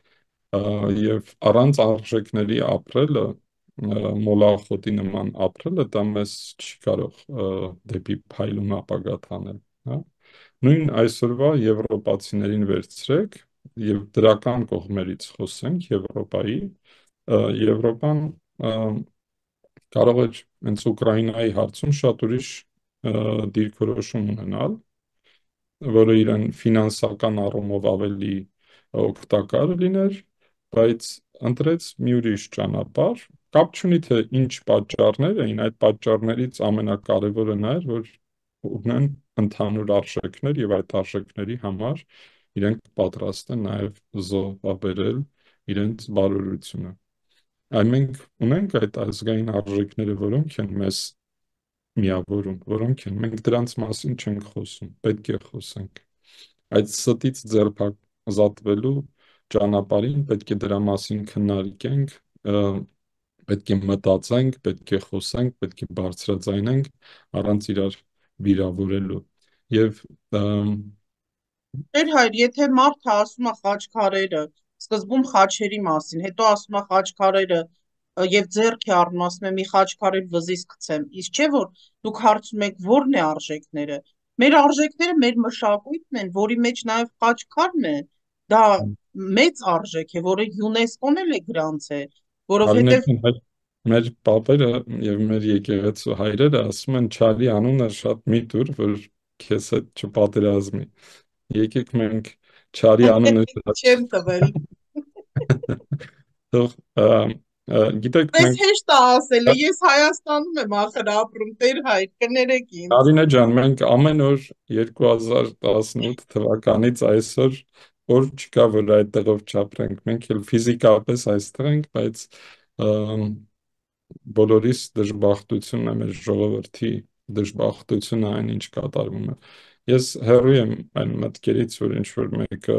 Եվ առանց արժեքների ապրելը, մոլախոտի նման ապրելը, դա մեզ չի կարող դեպի փայլուն ապագա տանել, հա։ Նույն այսօրվա եվրոպացիներին վերցրեք եւ դրական կողմերից խոսենք Եվրոպայի, Եվրոպան կարող է հենց Ուկրաինայի հարցում շատ ուրիշ դիրքորոշում ունենալ, որը իրեն ֆինանսական առումով ավելի օգտակար լիներ, բայց ընտրեց մի ուրիշ ճանապարհ, կապ չունի թե ինչ պատճառներ էին, այդ պատճառներից ամենակարևորը նա էր, որ ունեն ընդհանուր արժեքներ եւ այդ արժեքների համար իրենք պատրաստ են նաեւ զոհաբերել իրենց բարօրությունը։ Այ մենք ունենք այդ ազգային արժեքները, որոնք են մեզ միավորում, որոնք են, մենք դրանց մասին չենք խոսում, պետք է խոսենք։ Այդ ստից ձերբազատվելու ճանապարհին պետք է դրա մասին քննարկենք, պետք է մտածենք, պետք է խոսենք, պետք է բարձրաձայնենք առանց իրար վիրավորելու։ Եվ Տեր Հայր, եթե մարդը ասում է խաչքարերը, սկզբում խաչերի մասին, հետո ասում է խաչքարերը եւ ձեռք է առնում, ասում է մի խաչքար էլ վզից գցեմ, իսկ չէ որ դուք հարցում եք ո՞րն է արժեքները։ Մեր արժեքները մեր մշակույթն են, որի մեջ նաեւ խաչքարն է, դա մեծ արժեք է, որը ՅՈՒՆԵՍԿՕ-ն էլ է գրանցել, որովհետեւ Արինեն, մեր պապերը եւ մեր եկեղեցու հայրերը ասում են չարի անունը շատ մի տուր, որ քեզ հետ չպատերազմի։ Եկեք մենք չարի անունը չեմ տվել։ թող գիտեք Պես մենք հեշտ է ասել, ես Հայաստանում եմ ախր ապրում, Տեր Հայր, կներեք ինձ։ Կարինե ջան, մենք ամեն օր 2018 թվականից այսօր օր չկա, որ այդտեղով չապրենք։ Մենք էլ ֆիզիկապես այստեղ ենք, բայց բոլորիս դժբախտությունն է, մեր ժողովրդի դժբախտությունը այն, ինչ կատարվում է։ Ես հեռու եմ այն մտքերից, որ ինչ որ մեկը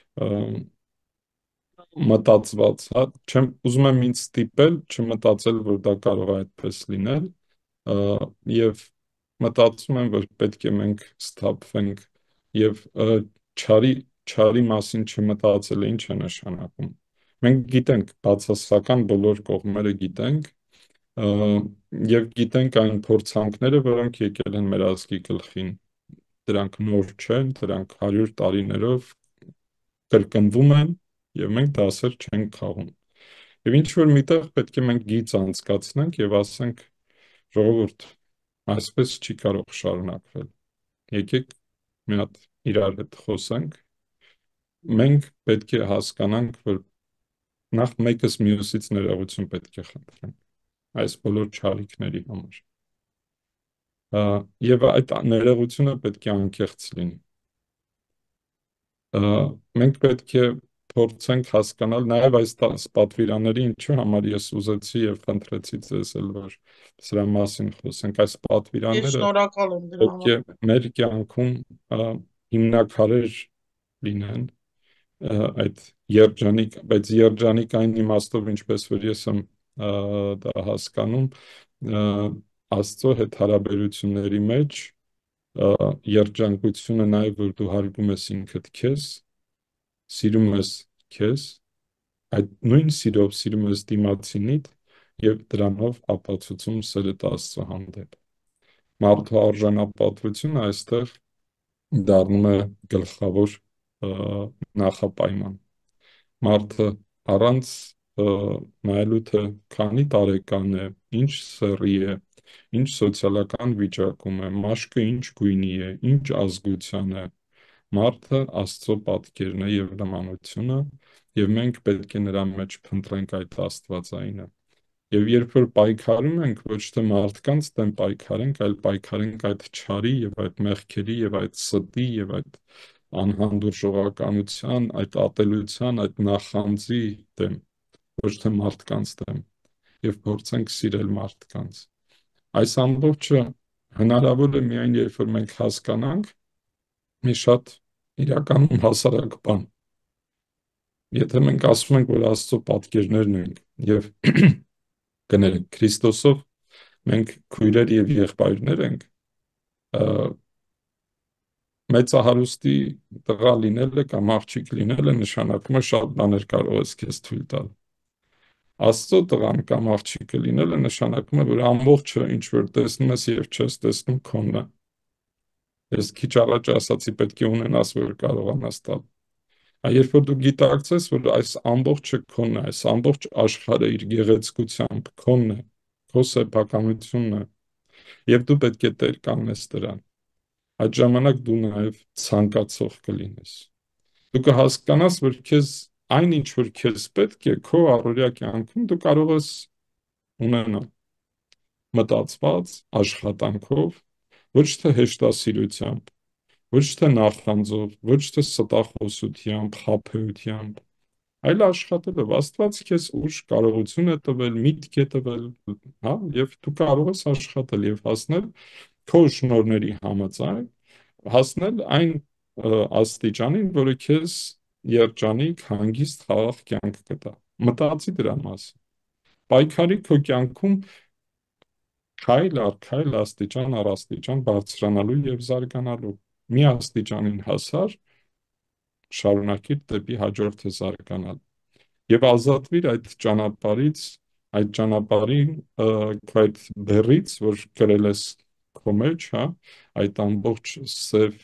մտածված, հա, չեմ ուզում եմ ինձ ստիպել չմտածել, որ դա կարող է այդպես լինել, եւ մտածում եմ, որ պետք է մենք սթափվենք եւ չարի մասին չմտածելը ինչ է նշանակում։ Մենք գիտենք բացասական բոլոր կողմերը գիտենք, եւ գիտենք այն փորձանքները, որոնք եկել են մեր ազգի գլխին։ Դրանք նոր չեն, դրանք 100 տարիներով կրկնվում են եւ մենք դասեր չենք խաղում։ Եվ ինչ որ միտեղ պետք է մենք գիծ անցկացնենք եւ ասենք ժողովուրդ, այսպես չի կարող շարունակվել։ Եկեք մի հատ իրար հետ խոսենք։ Մենք պետք է հասկանանք, որ նախ մեկս մյուսից ներողություն պետք է խնդրենք այս բոլոր չարիքների համար։ Եվ այդ ներողությունը պետք է անկեղծ լինի։ Մենք պետք է փորձենք հասկանալ նաև այս պատվիրանների ինչու համար ես ուզեցի եւ խնդրեցի ձեզ էլ որ սրա մասին խոսենք։ Այս Ես պատվիրանները շնորհակալ եմ դրա պետք է համար։ մեր կյանքում հիմնակարեր լինեն այդ երջանիկ, բայց երջանիկ այն իմաստով, ինչպես որ ես եմ դա հասկանում, Աստծո հետ հարաբերությունների մեջ երջանկությունը նաև որ դու հարգում ես ինքդ քեզ, սիրում ես քեզ, այդ նույն սիրով սիրում ես դիմացինիդ եւ դրանով ապացուցում սերդ Աստծո հանդեպ։ Մարդու արժանապատվությունը այստեղ դառնում է գլխավոր նախապայման։ Մարդը առանց նայելու թե քանի տարեկան է, ինչ սեռի է, ինչ սոցիալական վիճակում է, մաշկը ինչ գույնի է, ինչ ազգության է, մարդը Աստծո պատկերն է եւ նմանությունը, եւ մենք պետք է նրա մեջ փնտրենք այդ աստվածայինը։ Եվ երբ որ պայքարում ենք, ոչ թե մարդկանց դեմ պայքարենք, այլ պայքարենք այդ չարի եւ այդ մեղքերի եւ այդ ստի եւ այդ անհանդուրժողականության, այդ ատելության, այդ նախանձի դեմ, ոչ թե մարդկանց դեմ, եւ փորձենք սիրել մարդկանց։ Այս ամբողջը հնարավոր է միայն երբ որ մենք հասկանանք մի շատ իրականում հասարակ բան։ Եթե մենք ասում ենք, որ Աստծո պատկերներն ենք եւ կներեք Քրիստոսով մենք քույրեր եւ եղբայրներ ենք, մեծահարուստի տղա լինելը կամ աղջիկ լինելը նշանակում է շատ բաներ կարող ես քեզ թույլ տալ։ Աստծո տղան կամ աղջիկը լինելը նշանակում է, որ ամբողջը ինչ որ տեսնում ես եւ չես տեսնում քոնն է։ Ես քիչ առաջ ասացի պետք է ունենաս, որ կարողանաս տալ։ Երբ որ դու գիտակցես, որ այս ամբողջը քոնն է, այս ամբողջ աշխարհը իր գեղեցկությամբ քոնն է, քո սեփականությունն է, եւ դու պետք է տեր կանգնես դրան, այդ ժամանակ դու նաև ցանկացող կլինես։ Դու կհասկանաս, որ քեզ այն ինչ որ քեզ պետք է քո առօրյա կյանքում դու կարող ես ունենալ մտածված աշխատանքով, ոչ թե հեշտասիրությամբ, ոչ թե նախանձով, ոչ թե ստախոսությամբ, խաբեությամբ, այլ աշխատելով Աստված քեզ ուժ կարողություն է տվել, միտք է տվել, հա, եւ դու կարող ես աշխատել եւ հասնել քո շնորհների համաձայն հասնել այն աստիճանին, որը քեզ երջանիկ, հանգիստ, խաղաղ կյանք կտա։ Մտածի դրա մասին։ Պայքարի քո կյանքում քայլ առ քայլ, աստիճան առ աստիճան բարձրանալու եւ զարգանալու։ Մի աստիճանին հասար, շարունակիր դեպի հաջորդը զարգանալ եւ ազատվիր այդ ճանապարհից, այդ ճանապարհին այդ բեռից, որ գրել ես քո մեջ, հա, այդ ամբողջ սև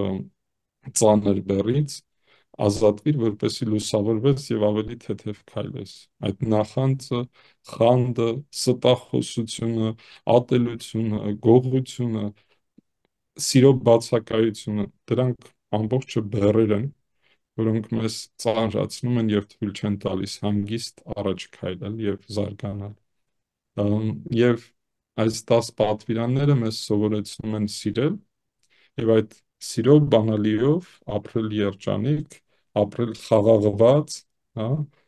ծանր բեռից ազատվիր, որպեսզի լուսավորվես եւ ավելի թեթև քայլես։ Այդ նախանձը, խանդը, ստախոսությունը, ատելությունը, գողությունը, սիրո բացակայությունը, դրանք ամբողջը բեռեր են, որոնք մեզ ծանրացնում են եւ թույլ չեն տալիս հանգիստ առաջ քայլել եւ զարգանալ։ Եվ այս 10 պատվիրանները մեզ սովորեցնում են սիրել եւ այդ սիրո բանալիով ապրել երջանիկ, ապրել խաղաղված, հա,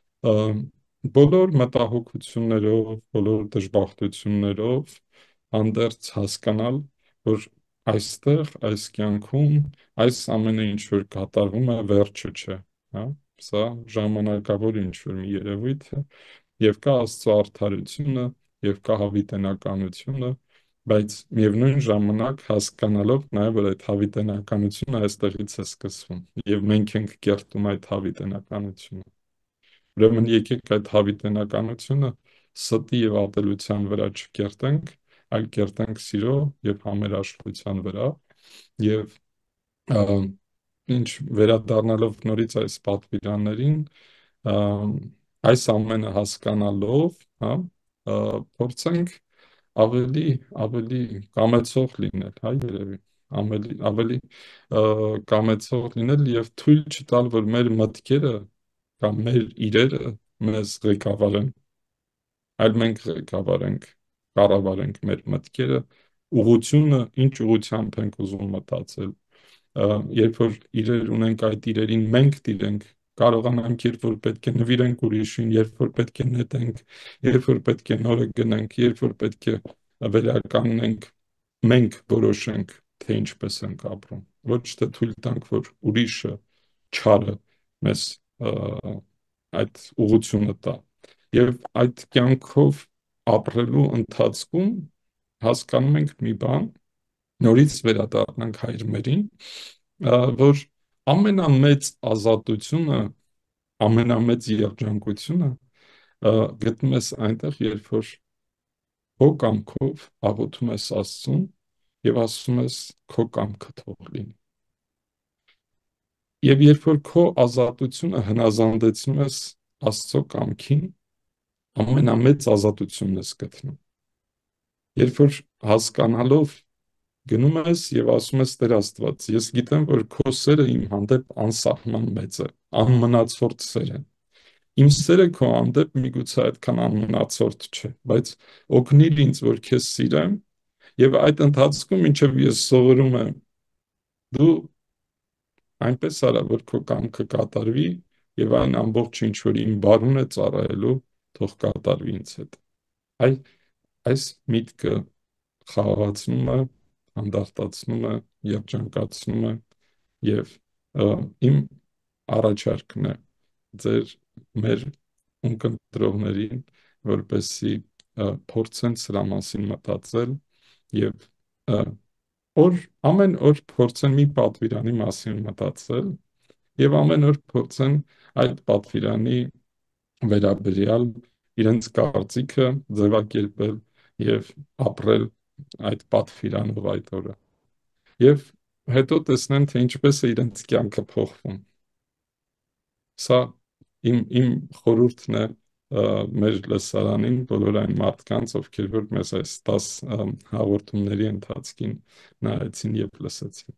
բոլոր մտահոգություններով, բոլոր դժբախտություններով հանդերձ հասկանալ, որ այստեղ, այս կյանքում, այս ամենը ինչ որ կատարվում է, վերջը չէ, հա, սա ժամանակավոր ինչ որ մի երևույթ է, եւ կա Աստծո արդարությունը, եւ կա հավիտենականությունը, բայց միևնույն ժամանակ հասկանալով նաև որ այդ հավիտենականությունը այստեղից է սկսվում եւ մենք ենք կերտում այդ հավիտենականությունը։ Ուրեմն եկեք այդ հավիտենականությունը ստի եւ ատելության վրա չկերտենք, այլ կերտենք սիրո եւ համերաշխության վրա եւ ինչ վերադառնալով նորից այս պատվիրաններին, այս ամենը հասկանալով, հա, փորձենք ավելի կամեցող լինել, հա, երևի, ավելի կամեցող լինել եւ թույլ չտալ, որ մեր մտքերը կամ մեր իրերը մեզ ղեկավարեն, այլ մենք ղեկավարենք, կառավարենք մեր մտքերը, ուղղությունը, ինչ ուղղությամբ ենք ուզում մտածել, երբ որ իրեր ունենք, այդ իրերին մենք տիրենք, կարողանանք, երբ որ պետք է նվիրենք ուրիշին, երբ որ պետք է նետենք, երբ որ պետք է նորը գնենք, երբ որ պետք է վերականգնենք, մենք որոշենք, թե ինչպես ենք ապրում, ոչ թե թույլ տանք, որ ուրիշը չարը մեզ այդ ուղղությունը տա։ Եվ այդ կյանքով ապրելու ընթացքում հասկանում ենք մի բան, նորից վերադառնանք հայրմերին, որ ամենամեծ ազատությունը, ամենամեծ երջանկությունը գտնում ես այնտեղ, երբ որ քո կամքով աղոթում ես Աստծուն եւ ասում ես քո կամքը թող լինի։ Եվ երբ որ քո ազատությունը հնազանդեցնում ես Աստծո կամքին, ամենամեծ ազատությունն ես գտնում։ Երբ որ հասկանալով գնում ես եւ ասում ես Տեր Աստված, ես գիտեմ, որ քո սերը իմ հանդեպ անսահման մեծ է, անմնացորդ սեր է։ Իմ սերը քո հանդեպ միգուցե այդքան անմնացորդ չէ, բայց օգնիր ինձ, որ քեզ սիրեմ, եւ այդ ընթացքում ինչեւ ես սովորում եմ, դու այնպես արա, որ քո կամքը կատարվի եւ այն ամբողջ ինչ որ իմ բարուն է ծառայելու, թող կատարվի ինձ հետ։ Այ այս միտքը խաղաղացնում է, հանդարտացնում է, երջանկացնում է եւ իմ առաջարկն է ձեր մեր ունկնդրողներին, որպեսզի փորձեն սրա մասին մտածել եւ ամեն օր փորձեն մի պատվիրանի մասին մտածել եւ ամեն օր փորձեն այդ պատվիրանի վերաբերյալ իրենց կարծիքը ձևակերպել եւ ապրել այդ պատվիրանով այդ օրը եւ հետո տեսնեն թե ինչպես է իրենց կյանքը փոխվում։ Սա իմ խորհուրդն է մեր լսարանին, բոլոր այն մարդկանց, ովքեր որ մեզ այս 10 հաղորդումների ընթացքին նայեցին եւ լսեցին։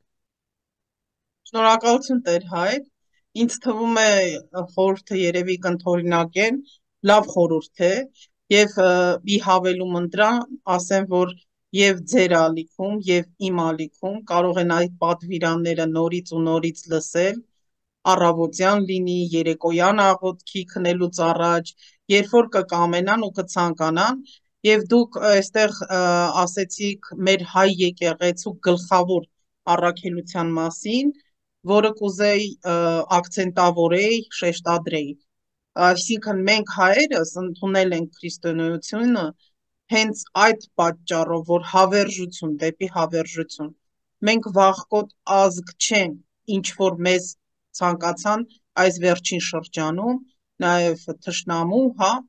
Շնորհակալություն Տեր Հայր։ Ինձ թվում է խորհուրդը երևի կընդօրինակեն, լավ խորհուրդ է եւ ի հավելում ընտրան ասեմ, որ եւ ձեր ալիքում եւ իմ ալիքում կարող են այդ պատվիրանները նորից ու նորից լսել, առավոտյան լինի, երեկոյան աղոթքի քնելուց առաջ, երբ որ կկամենան ու կցանկանան, եւ դուք այստեղ ասեցիք մեր հայ եկեղեցու գլխավոր առաքելության մասին, որը կուզեի ակցենտավորեի, շեշտադրեի։ Այսինքն մենք հայերս ընդունել ենք քրիստոնեությունը հենց այդ պատճառով, որ հավերժություն դեպի հավերժություն։ Մենք վախկոտ ազգ չենք, ինչ որ մեզ ցանկացան այս վերջին շրջանում նաև թշնամու,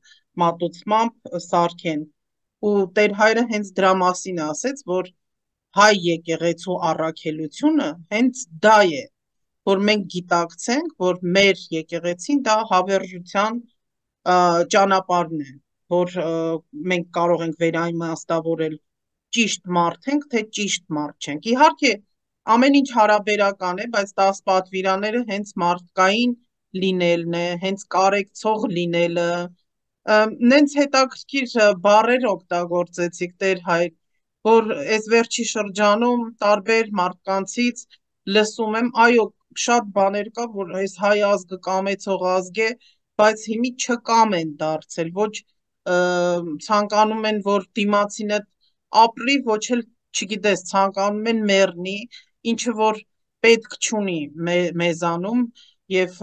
մատուցմամբ սարքեն։ Ու Տեր Հայրը հենց դրա մասին ասեց, որ հայ եկեղեցու առաքելությունը հենց դա է, որ մենք գիտակցենք, որ մեր եկեղեցին դա հավերժության ճանապարհն է, որ մենք կարող ենք վերաիմաստավորել ճիշտ մարդ ենք, թե ճիշտ մարդ չենք։ Իհարկե ամեն ինչ հարաբերական է, բայց 10 պատվիրանները հենց մարդկային լինելն է, հենց կարեկցող լինելը, նենց հետաքրքիր բառեր օգտագործեցիք Տեր Հայր, որ այս վերջի շրջանում տարբեր մարդկանցից լսում եմ, այո, շատ բաներ կա, որ այս հայ ազգը կամեցող ազգ է, բայց հիմի չկամ են դարձել, ոչ ցանկանում են, որ դիմացինը ապրի, ոչ էլ չգիտես, ցանկանում են մեռնի, ինչը որ պետք չունի մեզանում եւ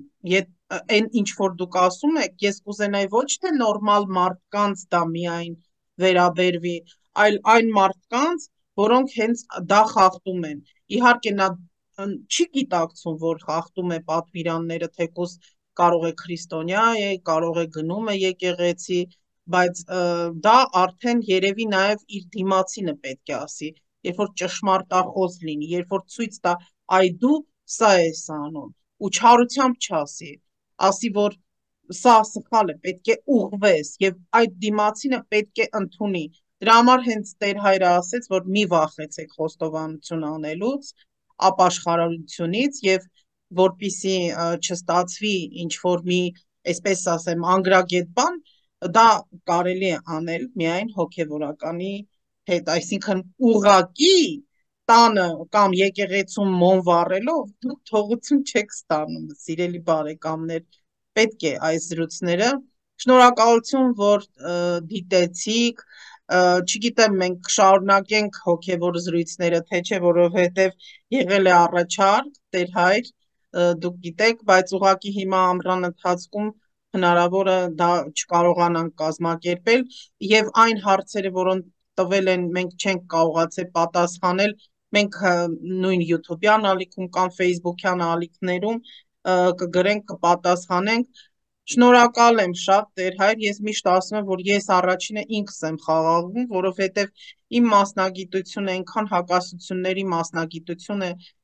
այն ինչ որ դուք ասում եք, ես կուզենայի ոչ թե նորմալ մարդկանց դա միայն վերաբերվի, այլ այն մարդկանց, որոնք հենց դա խախտում են։ Իհարկե նա չի գիտակցում, որ խախտում է պատվիրանները, թեկուզ կարող է քրիստոնյա է, կարող է գնում է եկեղեցի, բայց դա արդեն երևի նաև իր դիմացինը պետք է ասի, երբ որ ճշմարտախոս լինի, երբ որ ցույց տա, այ դու սա ես անում, ու չարությամբ չասի, ասի, որ սա սխալ է, պետք է ուղղվես, եւ այդ դիմացինը պետք է ընդունի։ Դրա համար հենց Տեր Հայրը ասեց, որ մի վախեցեք խոստովանություն անելուց, ապաշխարությունից եւ որպիսի չստացվի ինչ որ մի, այսպես ասեմ, անգրագետ բան, դա կարելի է անել միայն հոգևորականի հետ, այսինքն ուղղակի տանը կամ եկեղեցում մոմ վառելով դուք թողություն չեք ստանում, սիրելի բարեկամներ, պետք է այս զրույցները։ Շնորհակալություն, որ դիտեցիք, չգիտեմ մենք շարունակենք հոգևոր զրույցները, թե չէ, որովհետև եղել է առաջարկ, Տեր Հայր, դուք գիտեք, բայց ուղղակի հիմա ամռան ընթացքում հնարավոր է դա չկարողանանք կազմակերպել եւ այն հարցերը, որոնք տվել են, մենք չենք կարողացել պատասխանել, մենք նույն YouTube-յան ալիքում կամ Facebook-յան ալիքներում կգրենք, կպատասխանենք։ Շնորհակալ եմ շատ Տեր Հայր, ես միշտ ասում եմ, որ ես առաջինը ինքս եմ խաղաղվում, որովհետև իմ մասնագիտությունը այնքան հակասությունների մասնագիտություն է,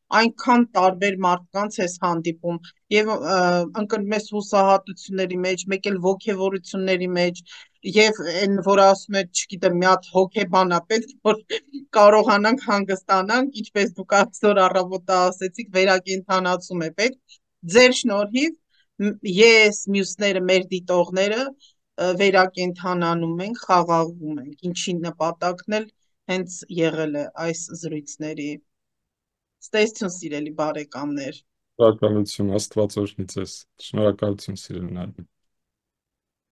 այնքան տարբեր մարդկանց ես հանդիպում եւ ընկնում ես հուսահատությունների մեջ, մեկ էլ ոգևորությունների մեջ եւ այն որ ասում է, չգիտեմ, մի հատ հոգեբան է պետք, որ կարողանանք հանգստանանք, ինչպես դուք այսօր առավոտը ասեցիք, վերակենդանացում է պետք։ Ձեր շնորհիվ ես, մյուսները, մեր դիտողները վերակենդանանում ենք, խաղաղվում ենք, ինչի նպատակն էլ հենց եղել է այս զրույցների։ Ստեսություն, սիրելի բարեկամներ։ Շնորհակալություն, Աստված օրհնի ձեզ։ Շնորհակալություն, սիրելիներ։